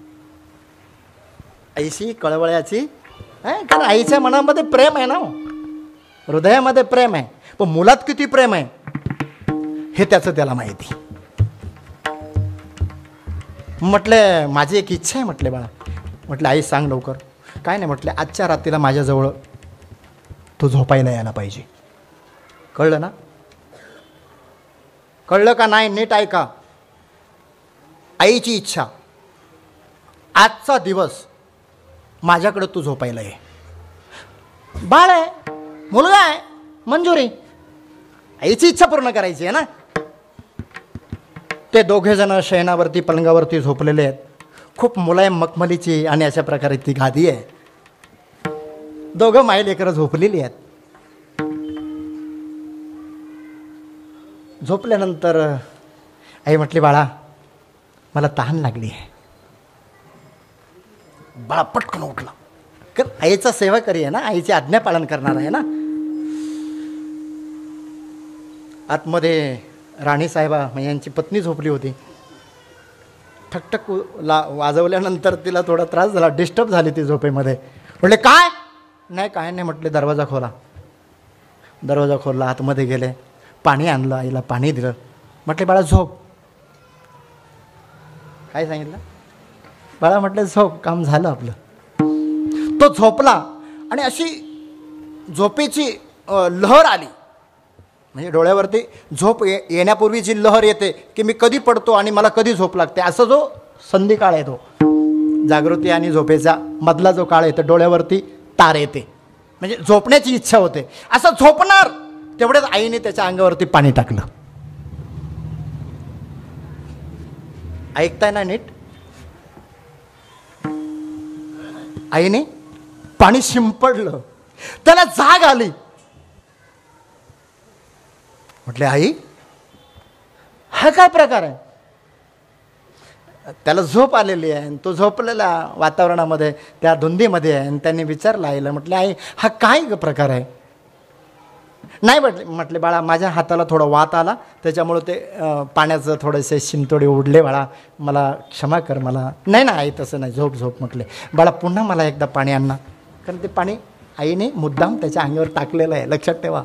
आईशी कळवळ्याची, कारण आईच्या मनामध्ये प्रेम आहे ना, हृदयामध्ये प्रेम आहे. पण मुलात किती प्रेम आहे हे त्याचं त्याला माहिती. म्हटले माझी एक इच्छा आहे. म्हटले बाळा, म्हटलं आई सांग लवकर. काय नाही म्हटले, आजच्या रात्रीला माझ्याजवळ तो झोपायला यायला पाहिजे. कळलं ना? कळलं का नाही? नीट ऐका. आईची इच्छा, आजचा दिवस माझ्याकडे तू झोपायला ये. बाळ आहे, मुलगा आहे, मंजुरी. आईची इच्छा पूर्ण करायची आहे ना. ते दोघे जण शयनावरती पलंगावरती झोपलेले आहेत. खूप मुलायम मखमलीची आणि अशा प्रकारे ती गादी आहे. दोघं माई लेकरं झोपलेली आहेत. झोपल्यानंतर आई म्हटली बाळा मला तहान लागली आहे. बाळा पटकन उठला. कारण आईचा सेवाकरी आहे ना, आईची आज्ञा पालन करणार आहे ना. आतमध्ये राणीसाहेबा यांची पत्नी झोपली होती. ठकठक वाजवल्यानंतर तिला थोडा त्रास झाला, डिस्टर्ब झाली ती झोपेमध्ये. म्हटले काय? नाही काय नाही. म्हटले दरवाजा खोला. दरवाजा खोलला, आतमध्ये गेले, पाणी आणलं, आईला पाणी दिलं. म्हटले बाळा झोप. काय सांगितलं? बाळा म्हटलं झोप, काम झालं आपलं. तो झोपला आणि अशी झोपेची लहर आली. म्हणजे डोळ्यावरती झोप येण्यापूर्वी जी लहर येते की मी कधी पडतो आणि मला कधी झोप लागते, असा जो संधी काळ आहे, तो जागृती आणि झोपेचा मधला जो काळ येतो, डोळ्यावरती तार येते, म्हणजे झोपण्याची इच्छा होते. असं झोपणार तेवढ्याच आईने त्याच्या अंगावरती पाणी टाकलं. ऐकताय ना नीट? आईने पाणी शिंपडलं, त्याला जाग आली. म्हटले आई हा काय प्रकार आहे? त्याला झोप आलेली आहे, तो झोपलेला वातावरणामध्ये त्या धुंदीमध्ये आहे. आणि त्यांनी विचारलं आईला, म्हटले आई हा काय प्रकार आहे? नाही म्हटले बाळा माझ्या हाताला थोडा वात आला, त्याच्यामुळं ते पाण्याचं थोडेसे शिंतोडे उडले. बाळा मला क्षमा कर. मला नाही ना आई तसं नाही, झोप झोप. म्हटले बाळा पुन्हा मला एकदा पाणी आण ना. कारण ते पाणी आईने मुद्दाम त्याच्या अंगावर टाकलेलं आहे, लक्षात ठेवा.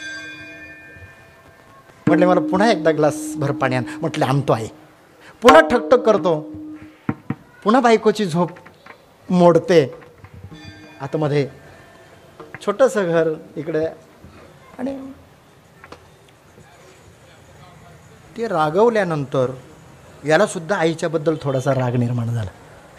म्हटले मला पुन्हा एकदा ग्लास भर पाणी आण. म्हटले आणतो आई. पुन्हा ठकठक करतो, पुन्हा बायकोची झोप मोडते. आतमध्ये छोटंसं घर इकडे, आणि ते रागवल्यानंतर याला सुद्धा आईच्याबद्दल थोडासा राग निर्माण झाला.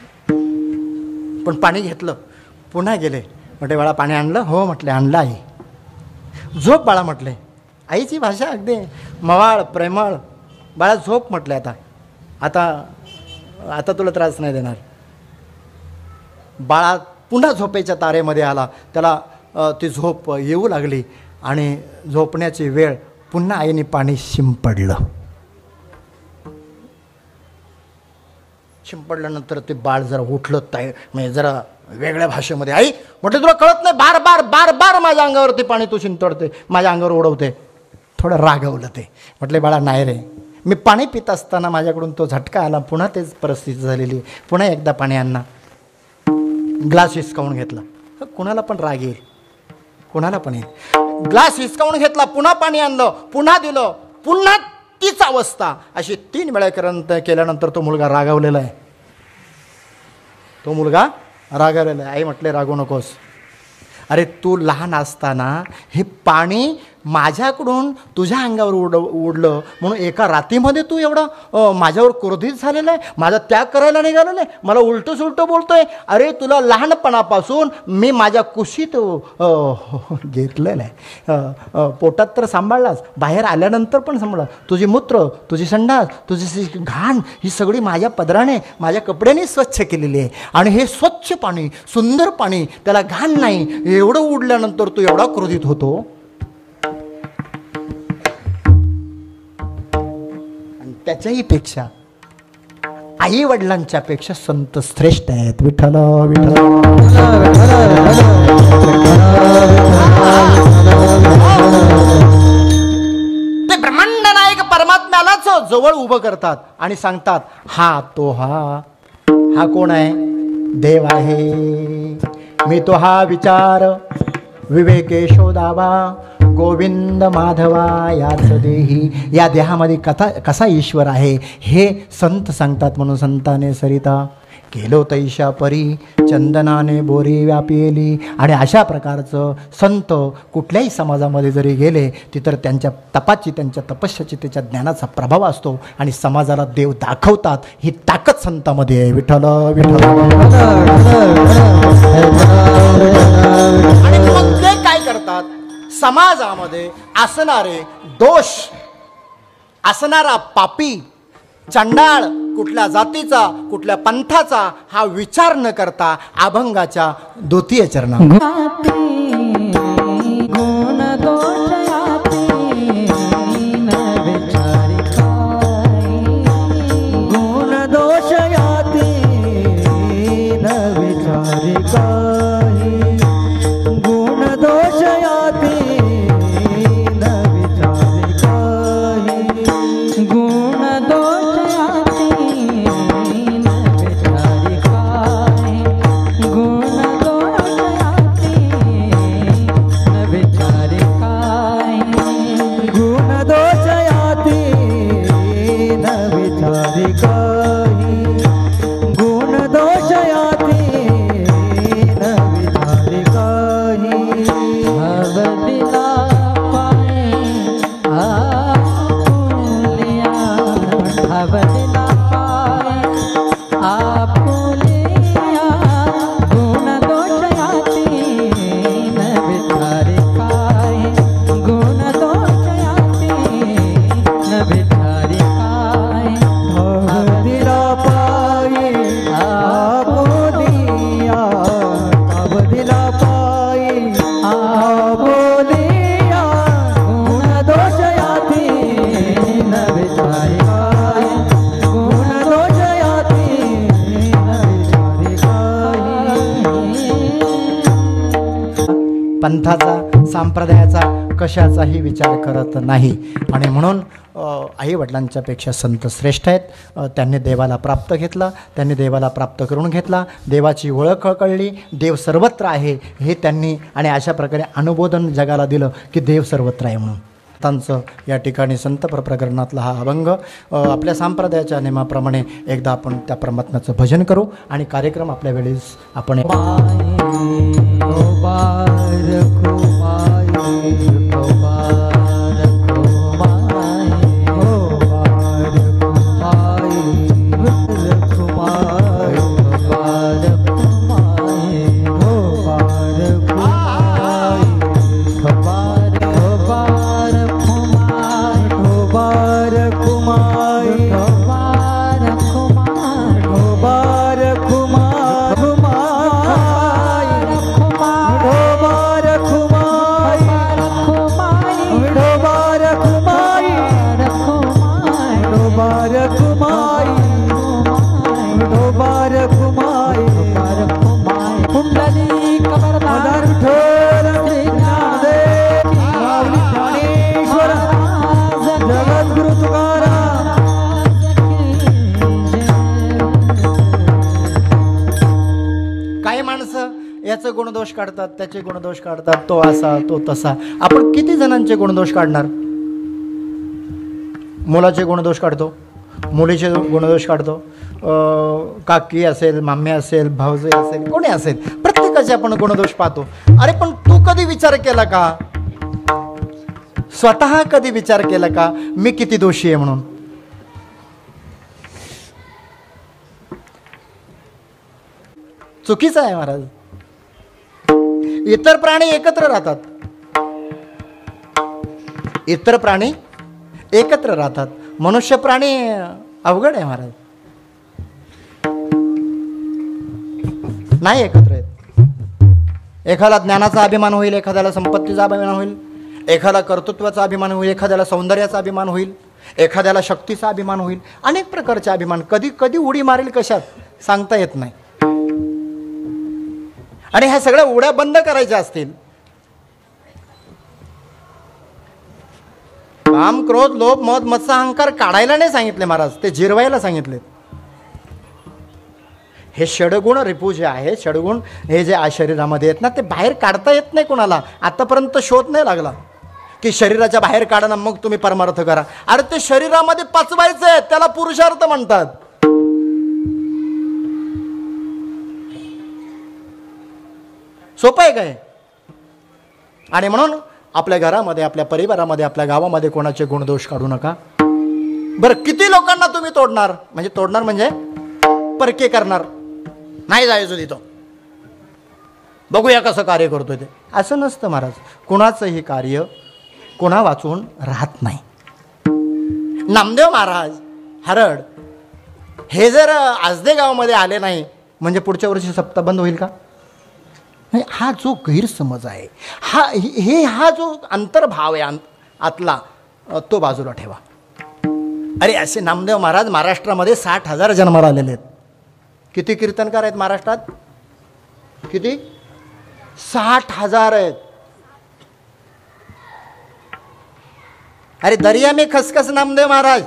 पण पाणी घेतलं, पुन्हा गेले. म्हटले बाळा पाणी आणलं? हो म्हटले आणलं आई. झोप बाळा म्हटले. आईची भाषा अगदी मवाळ प्रेमळ. बाळा झोप म्हटले. आता आता आता तुला त्रास नाही देणार. बाळा पुन्हा झोपेच्या तारेमध्ये आला. त्याला ती झोप येऊ लागली आणि झोपण्याची वेळ. पुन्हा आईने पाणी शिंपडलं. शिंपडल्यानंतर ते बाळ जरा उठलं, म्हणजे जरा वेगळ्या भाषेमध्ये, आई म्हटलं तुला कळत नाही, बार बार बार बार माझ्या अंगावरती पाणी तू शिंतोडते, माझ्या अंगावर उडवते. थोडं रागवलं ते. म्हटले बाळा नाही रे, मी पाणी पित असताना माझ्याकडून तो झटका आला, पुन्हा तेच परिस्थिती झालेली, पुन्हा एकदा पाणी आणा. ग्लास हिसकावून घेतला. कुणाला पण राग येईल, कुणाला पण येईल. ग्लास हिसकावून घेतला, पुन्हा पाणी आणलं, पुन्हा दिलं, पुन्हा तीच अवस्था. अशी 3 वेळा केल्यानंतर तो मुलगा रागावलेला आहे. तो मुलगा रागावलेला आहे. आई म्हटले रागवू नकोस, अरे तू लहान असताना हे पाणी माझ्याकडून तुझ्या अंगावर उडलं म्हणून एका रात्रीमध्ये तू एवढं माझ्यावर क्रोधित झालेला आहे, माझा त्याग करायला निघालेला आहे, मला उलटं सुलटं बोलतोय. अरे तुला लहानपणापासून मी माझ्या कुशीत घेतलेलं आहे, पोटात तर सांभाळलास, बाहेर आल्यानंतर पण सांभाळा. तुझी मूत्र, तुझी संडास, तुझी घाण ही सगळी माझ्या पदराने, माझ्या कपड्याने स्वच्छ केलेली आहे. आणि हे स्वच्छ पाणी, सुंदर पाणी, त्याला घाण नाही, एवढं उडल्यानंतर तू एवढा क्रोधित होतो. त्याच्याही पेक्षा आई वडिलांच्या पेक्षा संत श्रेष्ठ आहेत. विठ्ठल विठ्ठल. ते ब्रह्मांड नायक परमात्म्यालाच जवळ उभं करतात आणि सांगतात हा तो हा कोण आहे? देव आहे. मी तो हा विचार विवेके शोधावा, गोविंद माधवा याच देही. या देहामध्ये कसा ईश्वर आहे हे संत सांगतात. म्हणून संताने सरिता केलो तैशा परी, चंदनाने बोरी व्यापिली. आणि अशा प्रकारचं संत कुठल्याही समाजामध्ये जरी गेले तिथं त्यांच्या तपाची, त्यांच्या तपस्याची, त्याच्या ज्ञानाचा प्रभाव असतो आणि समाजाला देव दाखवतात. ही ताकद संतामध्ये आहे. विठ्ठल विठ्ठल. आणि मग ते काय करतात? समाजामध्ये असणारे दोष, असणारा पापी, चंडाळ, कुठल्या जातीचा, कुठल्या पंथाचा हा विचार न करता अभंगाच्या द्वितीय चरणात गुण दोषयाती न विचारी काय, गुण दोषयाती न विचारी काय, गुण दोषयाती न विचारी काय, गुण दोषयाती न विचारी काय, गुण दोषयाती न विचारी काय, गुण दोषयाती न विचारी काय, गुण दोषयाती न विचारी काय. भवदिला पाय आपुलिया, भवदिला पाय आपुलिया, गुण दोषयाती न विचारी काय, गुण दोषयाती न विचारी काय. भवदिला पाय आपुलिया, भवदिला पाय आपुलिया, गुण दोषयाती न विचारी काय, गुण दोषयाती न विचारी काय. पंथाचा, संप्रदायाचा कशाचाही विचार करत नाही. आणि म्हणून आई वडिलांच्या पेक्षा संत श्रेष्ठ आहेत. त्यांनी देवाला प्राप्त घेतला, त्यांनी देवाला प्राप्त करून घेतला, देवाची ओळख कळली, देव सर्वत्र आहे हे त्यांनी, आणि अशा प्रकारे अनुबोधन जगाला दिलं की देव सर्वत्र आहे म्हणून. त्यांचं या ठिकाणी संत प्रकरणातला हा अभंग आपल्या संप्रदायाच्या नियमाप्रमाणे एकदा आपण त्या परमात्म्याचं भजन करू आणि कार्यक्रम आपल्या वेळेस आपण गुणदोष काढतात, त्याचे गुणदोष काढतात, तो असा तो तसा. आपण किती जणांचे गुणदोष काढणार? मुलाचे गुणदोष काढतो, मुलीचे गुणदोष काढतो, काकी असेल, माम्या असेल, भाऊजे असेल, कोणी असेल, प्रत्येकाचे आपण गुणदोष पाहतो. अरे पण तू कधी विचार केला का, स्वतः कधी विचार केला का मी किती दोषी आहे म्हणून? चुकीचं आहे महाराज. इतर प्राणी एकत्र राहतात, इतर प्राणी एकत्र राहतात, मनुष्य प्राणी अवघड आहे महाराज, नाही एकत्र आहेत. एखादा ज्ञानाचा अभिमान होईल, एखाद्याला संपत्तीचा अभिमान होईल, एखादा कर्तृत्वाचा अभिमान होईल, एखाद्याला सौंदर्याचा अभिमान होईल, एखाद्याला शक्तीचा अभिमान होईल, अनेक प्रकारचे अभिमान. कधी कधी उडी मारेल कशात सांगता येत नाही. आणि ह्या सगळ्या उड्या बंद करायच्या असतील, काम, क्रोध, लोभ, मद, मत्सर, अहंकार काढायला नाही सांगितले महाराज, ते जिरवायला सांगितले. हे षडगुण रिपू जे आहे, षडगुण हे जे शरीरामध्ये आहेत ना, ते बाहेर काढता येत नाही कोणाला. आतापर्यंत शोध नाही लागला की शरीराच्या बाहेर काढा ना मग तुम्ही परमार्थ करा. अरे ते शरीरामध्ये पचवायचं आहे, त्याला पुरुषार्थ म्हणतात. सोपं आहे काय? आणि म्हणून आपल्या घरामध्ये, आपल्या परिवारामध्ये, आपल्या गावामध्ये कोणाचे गुणदोष काढू नका. बरं, किती लोकांना तुम्ही तोडणार? म्हणजे तोडणार म्हणजे परके करणार, नाही जायचं तिथं, बघूया कसं कार्य करतोय ते, असं नसतं महाराज. कुणाचंही कार्य कोणा वाचून राहत नाही. नामदेव महाराज हरड हे जर आजदे गावामध्ये आले नाही म्हणजे पुढच्या वर्षी सप्ताह बंद होईल का? हा जो गैरसमज आहे, हा जो अंतर्भाव आहे आतला, तो बाजूला ठेवा. अरे असे नामदेव महाराज महाराष्ट्रामध्ये 60,000 जन्माला आलेले आहेत. किती कीर्तनकार आहेत महाराष्ट्रात? किती? 60,000 आहेत. अरे दरिया में खसखस नामदेव महाराज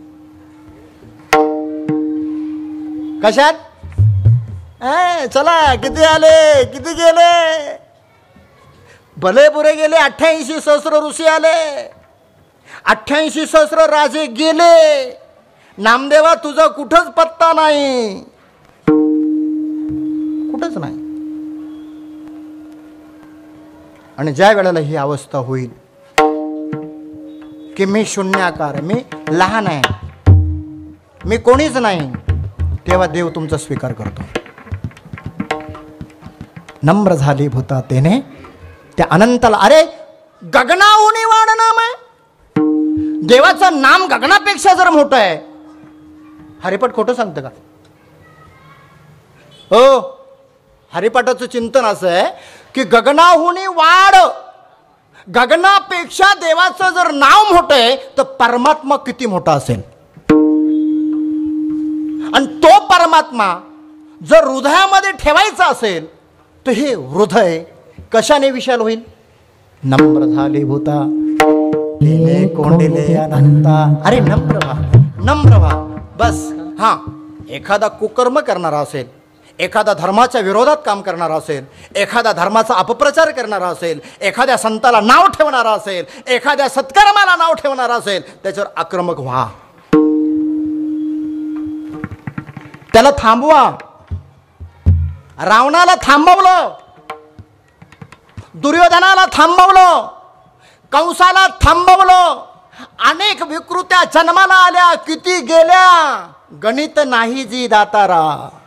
कशात? चला किती आले, किती गेले, भले बुरे गेले. 88 सहस्र ऋषी आले, 88 सहस्र राजे गेले. नामदेवा तुझा कुठंच पत्ता नाही, कुठंच नाही. आणि ज्या वेळेला ही अवस्था होईल की मी शून्याकार, मी लहान आहे, मी कोणीच नाही, तेव्हा देव तुमचा स्वीकार करतो. नम्र झाली भूता तेने त्या अनंताला. अरे गगनाहून वाढ नाम आहे, देवाचं नाम गगनापेक्षा जर मोठं आहे. हरिपाठ खोटं सांगतं का? हो, हरिपाठाचं चिंतन असं आहे की गगनाहून वाढ, गगनापेक्षा देवाचं जर नाव मोठं आहे तर परमात्मा किती मोठा असेल. आणि तो परमात्मा जर हृदयामध्ये ठेवायचा असेल तर हे हृदय कशाने विशाल होईल? नम्र झाले भूता तेने कोंडिले अनंता. अरे नम्र व्हा, नम्र व्हा बस. हां, एखादा कुकर्म करणारा असेल, एखादा धर्माच्या विरोधात काम करणारा असेल, एखादा धर्माचा अपप्रचार करणारा असेल, एखाद्या संताला नाव ठेवणारा असेल, एखाद्या सत्कर्माला नाव ठेवणारा असेल, त्याच्यावर आक्रमक व्हा, त्याला थांबवा. रावणाला थांबवलं, दुर्योधनाला थांबवलं, कंसाला थांबवलं, अनेक विकृत्या जन्माला आल्या, किती गेल्या, गणित नाही जी दातारा.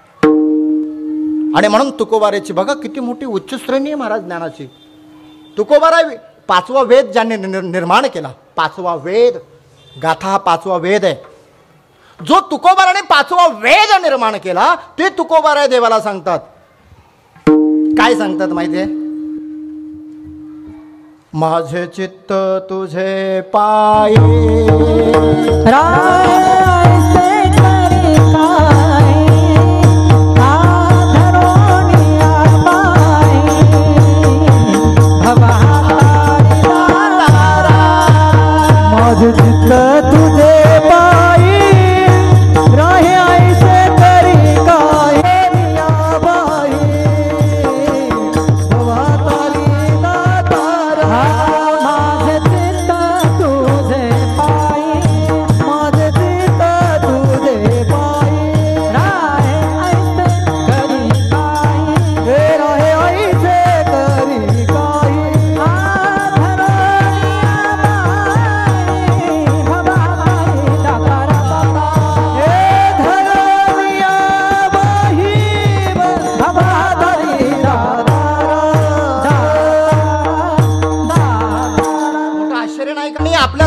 आणि म्हणून तुकोबाराची बघा किती मोठी उच्च श्रेणी आहे महाराज ज्ञानाची. तुकोबारा 5वा वेद ज्यांनी निर्माण केला, 5वा वेद, गाथा हा 5वा वेद आहे. जो तुकोबाराने 5वा वेद निर्माण केला ते तुकोबारा देवाला सांगतात. काय सांगतात माहितीये? माझे चित्त तुझे पाये तुझे पाई राहे ऐसे करी काय बाई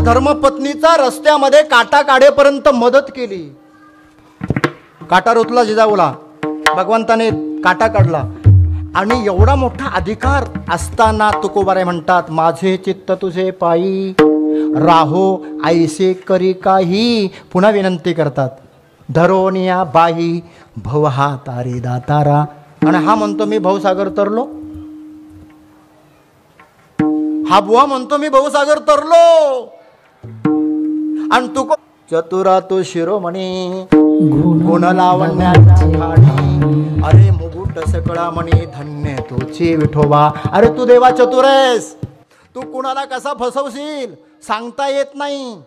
धर्मपत्नीचा रस्त्यामध्ये काटा काढेपर्यंत मदत केली. काटा रुतला जिजाऊला, भगवंताने काटा काढला. आणि एवढा मोठा अधिकार असताना तुकोबाराय म्हणतात, माझे चित्त तुझे पायी राहो ऐसे करी काही. पुन्हा विनंती करतात, धरोनिया बाई भव हा तारी दातारा. आणि हा म्हणतो मी भवसागर तरलो. हा बुवा म्हणतो मी भवसागर तरलो. आणि तू चतुरा तो शिरोमणी गुण लावण्याच्या खाणी. अरे मुकुट सकळामणी धन्य तोची विठोबा. अरे तू देवा चतुर आहेस, तू कुणाला कसा फसवशील सांगता येत नाही.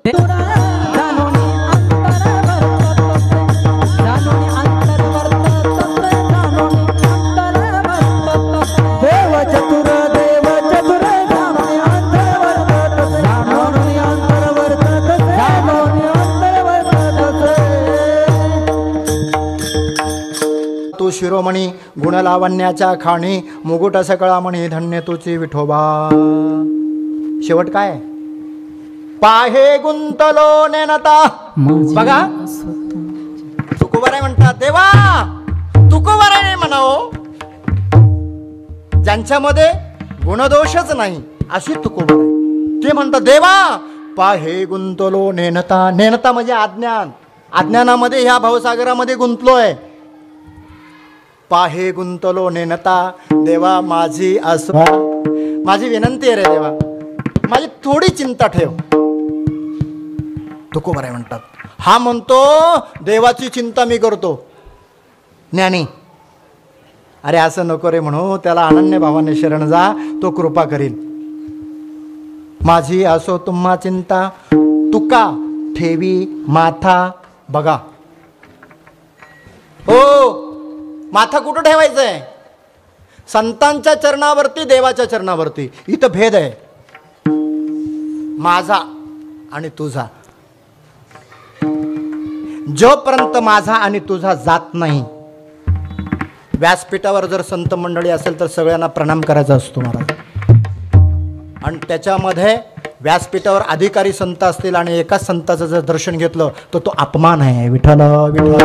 तू शिरोमणी गुण लावण्याच्या खाणी मुकुट सकळामणी धन्य तुची विठोबा. शेवट काय, पाहे गुंतलो नेनता. बघा तुकोबाराय म्हणतात, देवा तुकोबाराय म्हणावं ज्यांच्यामध्ये गुणदोषच नाही अशी तुकोबाराय. ते म्हणतात, देवा पाहे गुंतलो नेनता. नेनता म्हणजे अज्ञान. अज्ञानामध्ये ह्या भवसागरामध्ये गुंतलोय. पाहे गुंतलो नेनता. देवा माझी असो, माझी विनंती आहे रे देवा, माझी थोडी चिंता ठेव. तुकोबाराय म्हणतात, हा म्हणतो देवाची चिंता मी करतो. ज्ञानी, अरे असं नको रे म्हणू, त्याला अनन्य भावाने शरण जा, तो कृपा करील. माझी असो तुम्हा चिंता तुका ठेवी माथा. बघा हो, माथा कुठं ठेवायचंय? संतांच्या चरणावरती, देवाच्या चरणावरती. इथं भेद आहे, माझा आणि तुझा. जोपर्यंत माझा आणि तुझा जात नाही. व्यासपीठावर जर संत मंडळी असेल तर सगळ्यांना प्रणाम करायचा असतो महाराज. आणि त्याच्यामध्ये व्यासपीठावर अधिकारी संत असतील आणि एकाच संताचं जर दर्शन घेतलं तर तो अपमान आहे. विठ्ठल विठ्ठल.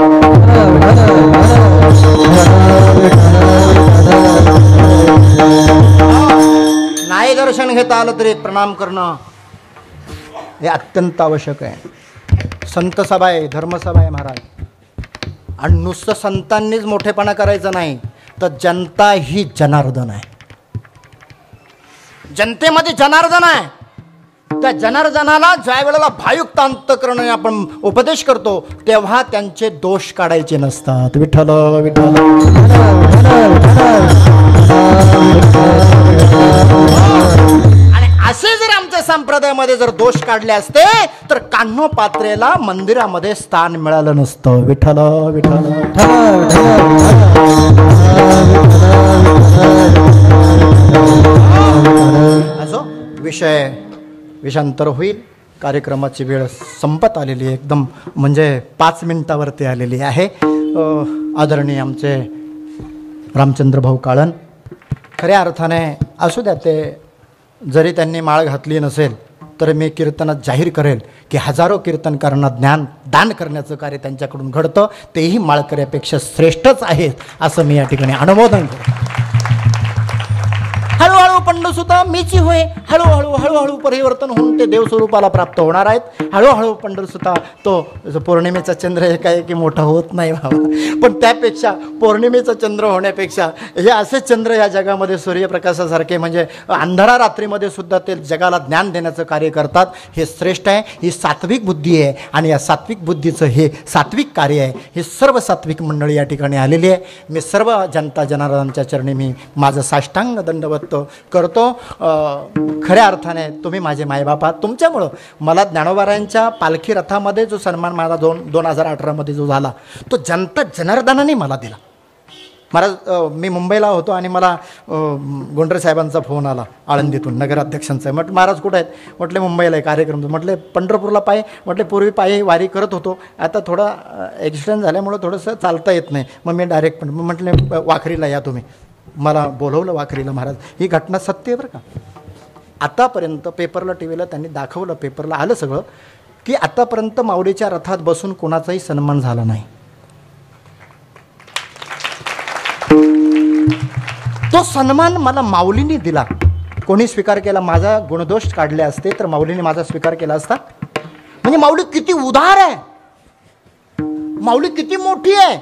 नाही दर्शन घेता आलं तरी प्रणाम करणं हे अत्यंत आवश्यक आहे. संत सभा आहे, धर्मसभा आहे महाराज. आणि नुसतं संतांनीच मोठेपणा करायचं नाही, तर जनता ही जनार्दन आहे. जनतेमध्ये जनार्दन आहे. त्या जनार्दनाला ज्या वेळेला भायुक्त अंतःकरण आपण उपदेश करतो तेव्हा त्यांचे दोष काढायचे नसतात. विठ्ठल विठ्ठल. आणि असे जर आमच्या संप्रदायामध्ये जर दोष काढले असते तर कान्होपात्रेला मंदिरामध्ये स्थान मिळालं नसतं. विठ्ठल विठ्ठल. असो, विषयांतर होईल. कार्यक्रमाची वेळ संपत आलेली आहे, एकदम म्हणजे 5 मिनिटावरती आलेली आहे. आदरणीय आमचे रामचंद्र भाऊ काळन, खऱ्या अर्थाने असू द्या, ते जरी त्यांनी माळ घातली नसेल तर मी कीर्तनात जाहीर करेल की हजारो कीर्तनकारांना ज्ञान दान करण्याचं कार्य त्यांच्याकडून घडतं. तेही माळकऱ्यापेक्षा श्रेष्ठच आहेत असं मी या ठिकाणी अनुमोदन करतो. हळूहळू पंढरसुता मीची होय. हळूहळू परिवर्तन होऊन ते देवस्वरूपाला प्राप्त होणार आहेत. हळूहळू पंढरसुता तो पौर्णिमेचा चंद्र एकाएकी मोठा होत नाही बाबा, पण त्यापेक्षा पौर्णिमेचा चंद्र होण्यापेक्षा हे असे चंद्र या जगामध्ये सूर्यप्रकाशासारखे म्हणजे अंधारा रात्रीमध्ये सुद्धा ते जगाला ज्ञान देण्याचं कार्य करतात. हे श्रेष्ठ आहे. ही सात्विक बुद्धी आहे आणि या सात्विक बुद्धीचं हे सात्विक कार्य आहे. हे सर्व सात्विक मंडळी या ठिकाणी आलेली आहे. मी सर्व जनता जनार्दनांच्या चरणी मी माझं साष्टांग दंडवत करतो. खऱ्या अर्थाने तुम्ही माझे मायबाप आहात. तुमच्यामुळं मला ज्ञानोबारायांच्या पालखी रथामध्ये जो सन्मान मला 2018मध्ये जो झाला तो जनता जनार्दनाने मला दिला. महाराज मी मुंबईला होतो आणि मला गोंडरे साहेबांचा फोन आला आळंदीतून, नगराध्यक्षांचा. म्हटलं महाराज कुठं आहेत? म्हटले मुंबईला आहे कार्यक्रम. म्हटले पंढरपूरला पायी? म्हटले पूर्वी पायी वारी करत होतो, आता थोडा ॲक्सिडेंट झाल्यामुळं थोडंसं चालता येत नाही, मग मी डायरेक्ट म्हटले वाखरीला या तुम्ही. मला बोलवलं वाखरीला. महाराज ही घटना सत्य आहे बरं का. आतापर्यंत पेपरला टी व्हीला त्यांनी दाखवलं, पेपरला आलं सगळं, की आतापर्यंत माऊलीच्या रथात बसून कोणाचाही सन्मान झाला नाही. तो सन्मान मला माऊलीने दिला. कोणी स्वीकार केला? माझा गुणदोष काढले असते तर माऊलीने माझा स्वीकार केला असता. म्हणजे माऊली किती उदार आहे, माऊली किती मोठी आहे.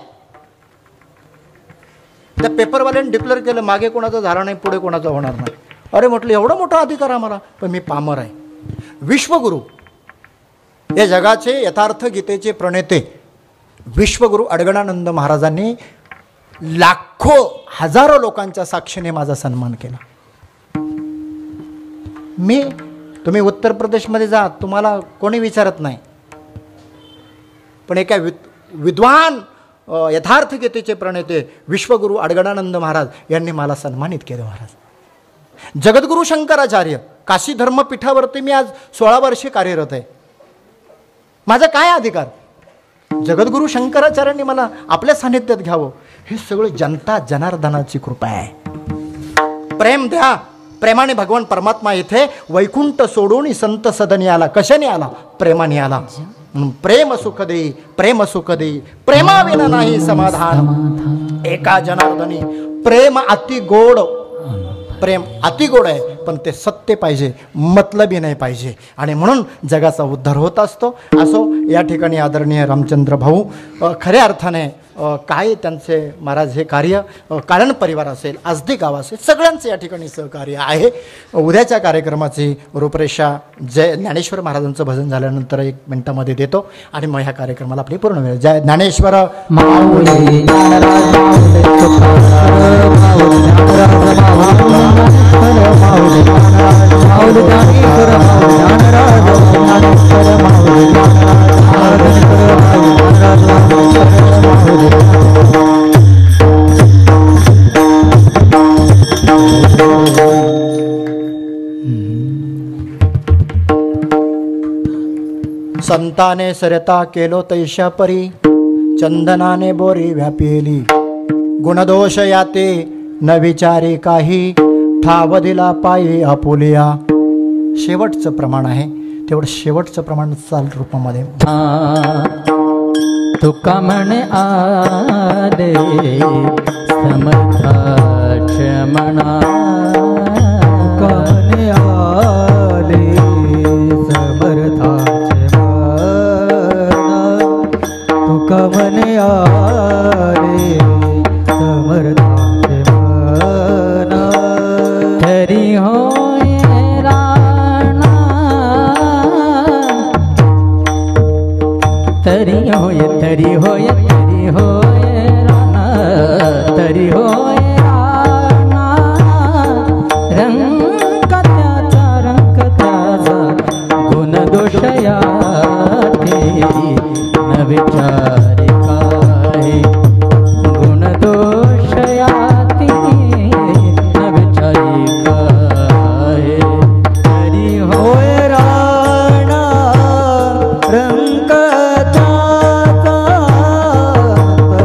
त्या पेपरवाल्याने डिक्लेअर केलं मागे कोणाचं झालं नाही, पुढे कोणाचं होणार नाही. अरे म्हटलं एवढा मोठा अधिकार आम्हाला, पण मी पामर आहे. विश्वगुरु, या जगाचे यथार्थ गीतेचे प्रणेते विश्वगुरु अडगणानंद महाराजांनी लाखो हजारो लोकांच्या साक्षीने माझा सन्मान केला. तुम्ही उत्तर प्रदेशमध्ये जा, तुम्हाला कोणी विचारत नाही, पण एका विद्वान यथार्थ गीतेचे प्रणेते विश्वगुरु अडगणानंद महाराज यांनी मला सन्मानित केलं. महाराज जगद्गुरु शंकराचार्य काशी धर्मपीठावरती मी आज 16 वर्षे कार्यरत आहे. माझा काय अधिकार? जगद्गुरु शंकराचार्यांनी मला आपल्या सानिध्यात घ्यावं. हे सगळं जनता जनार्दनाची कृपा आहे. प्रेम द्या, प्रेमाने भगवान परमात्मा इथे वैकुंठ सोडून संत सदनी आला. कशाने आला? प्रेमाने आला. प्रेम सुख देई, प्रेम सुख देई, प्रेमाविना नाही समाधान. एका जनार्दनी प्रेम अति गोड, प्रेम अति गोड आहे, पण ते सत्य पाहिजे, मतलबी नाही पाहिजे. आणि म्हणून जगाचा उद्धार होत असतो. असो, या ठिकाणी आदरणीय रामचंद्र भाऊ खऱ्या अर्थाने काय त्यांचे महाराज हे कार्य कारण परिवार असेल, आजदी गाव असेल, सगळ्यांचं या ठिकाणी सहकार्य आहे. उद्याच्या कार्यक्रमाची रूपरेषा जय ज्ञानेश्वर महाराजांचं भजन झाल्यानंतर 1 मिनिटामध्ये देतो आणि मग ह्या कार्यक्रमाला आपली पूर्ण वेळ. जय ज्ञानेश्वर माऊली ज्ञानराज संताने सरता केलो तैशा परी, चंदनाने बोरी व्यापिली. गुणदोष याते न विचारे काही, ठाव दिला पायी आपुलिया. शेवटचं प्रमाण आहे, तेवढं शेवटचं प्रमाण चाल रूपामध्ये. तुका म्हणे आले समर्थाचे म्हणा, तुका म्हणे आले समर्थाचे म्हणा, तुका म्हणे आले समर्थाचे म्हणा. तरी होय राणा, तरी होय, तरी होय, तरी होय राणा, तरी होय राणा. रंग त्याचा, रंग त्याचा, गुण दोष याते न विचारे काही. गुण दोष याते न विचारे काही. तरी होय राणा, रंग त्याचा,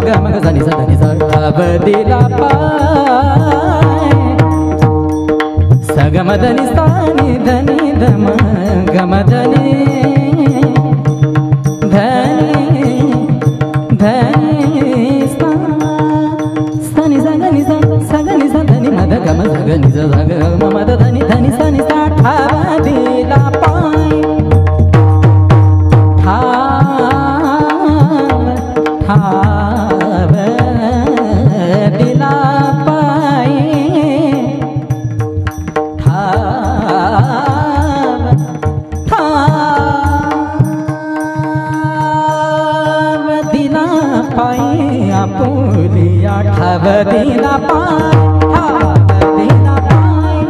ग म ग सा नि सा ध नि सा अवधिला पाय स ग म ध नि सा नि ध नि ध म ग म ध नि ध नि सा नि सा ग नि सा ध नि म ध ग म ध ग नि सा ग म म ध ध नि सा नि सा अवधिला पाय अवधिला पाय अवधिला पाय आपुलिया अवधिला पाय अवधिला पाय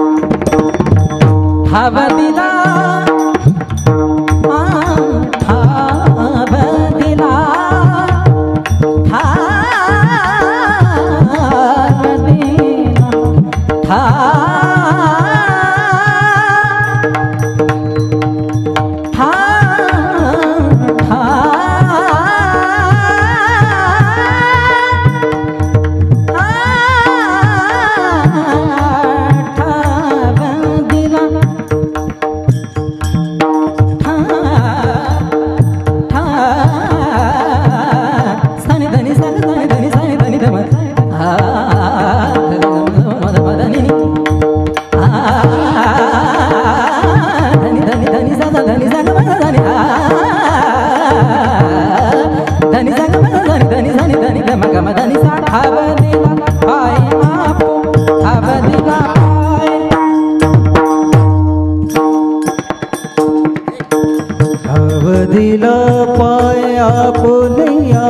अवधिला अवधिला पाय आपुलिया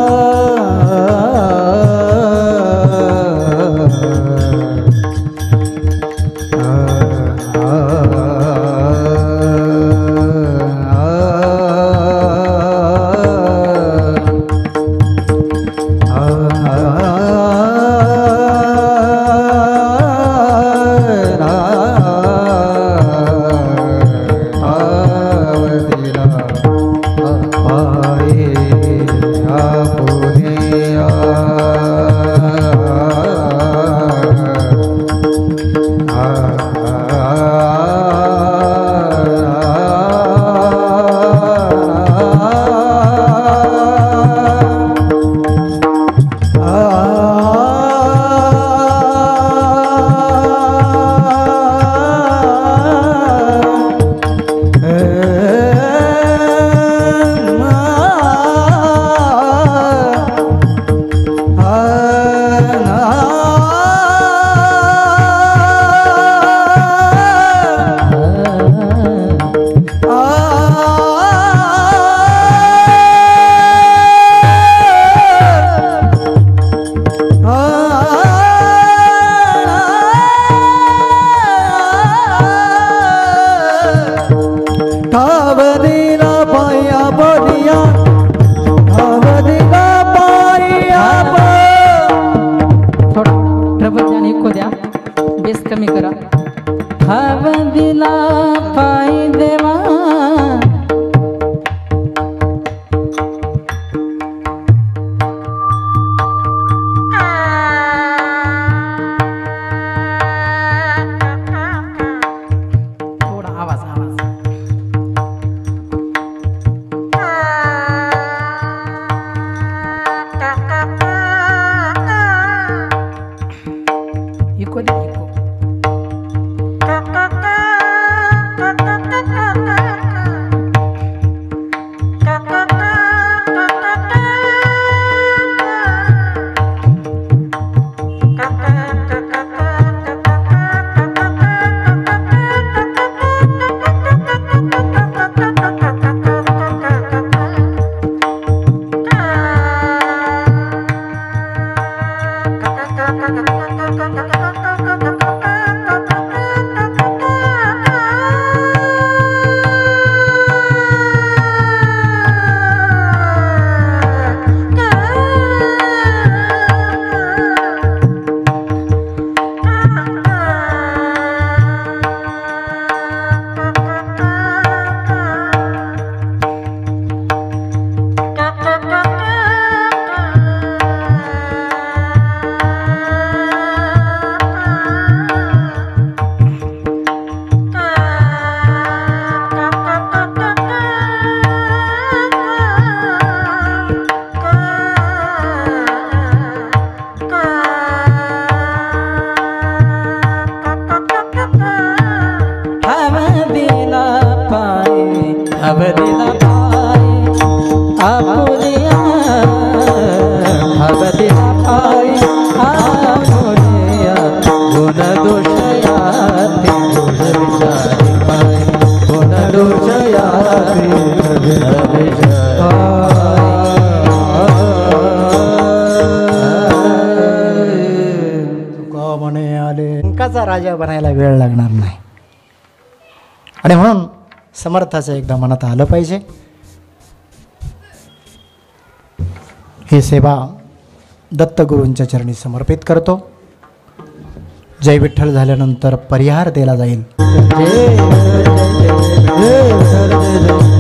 तुका म्हणे आले अंकाचा राजा बनायला वेळ लागणार नाही. आणि म्हणून समर्थाचं एकदा मनात आलं पाहिजे. ही सेवा दत्तगुरूंच्या चरणी समर्पित करतो. जय विठ्ठल झाल्यानंतर परिहार दिला जाईल. जय जय जय जय जय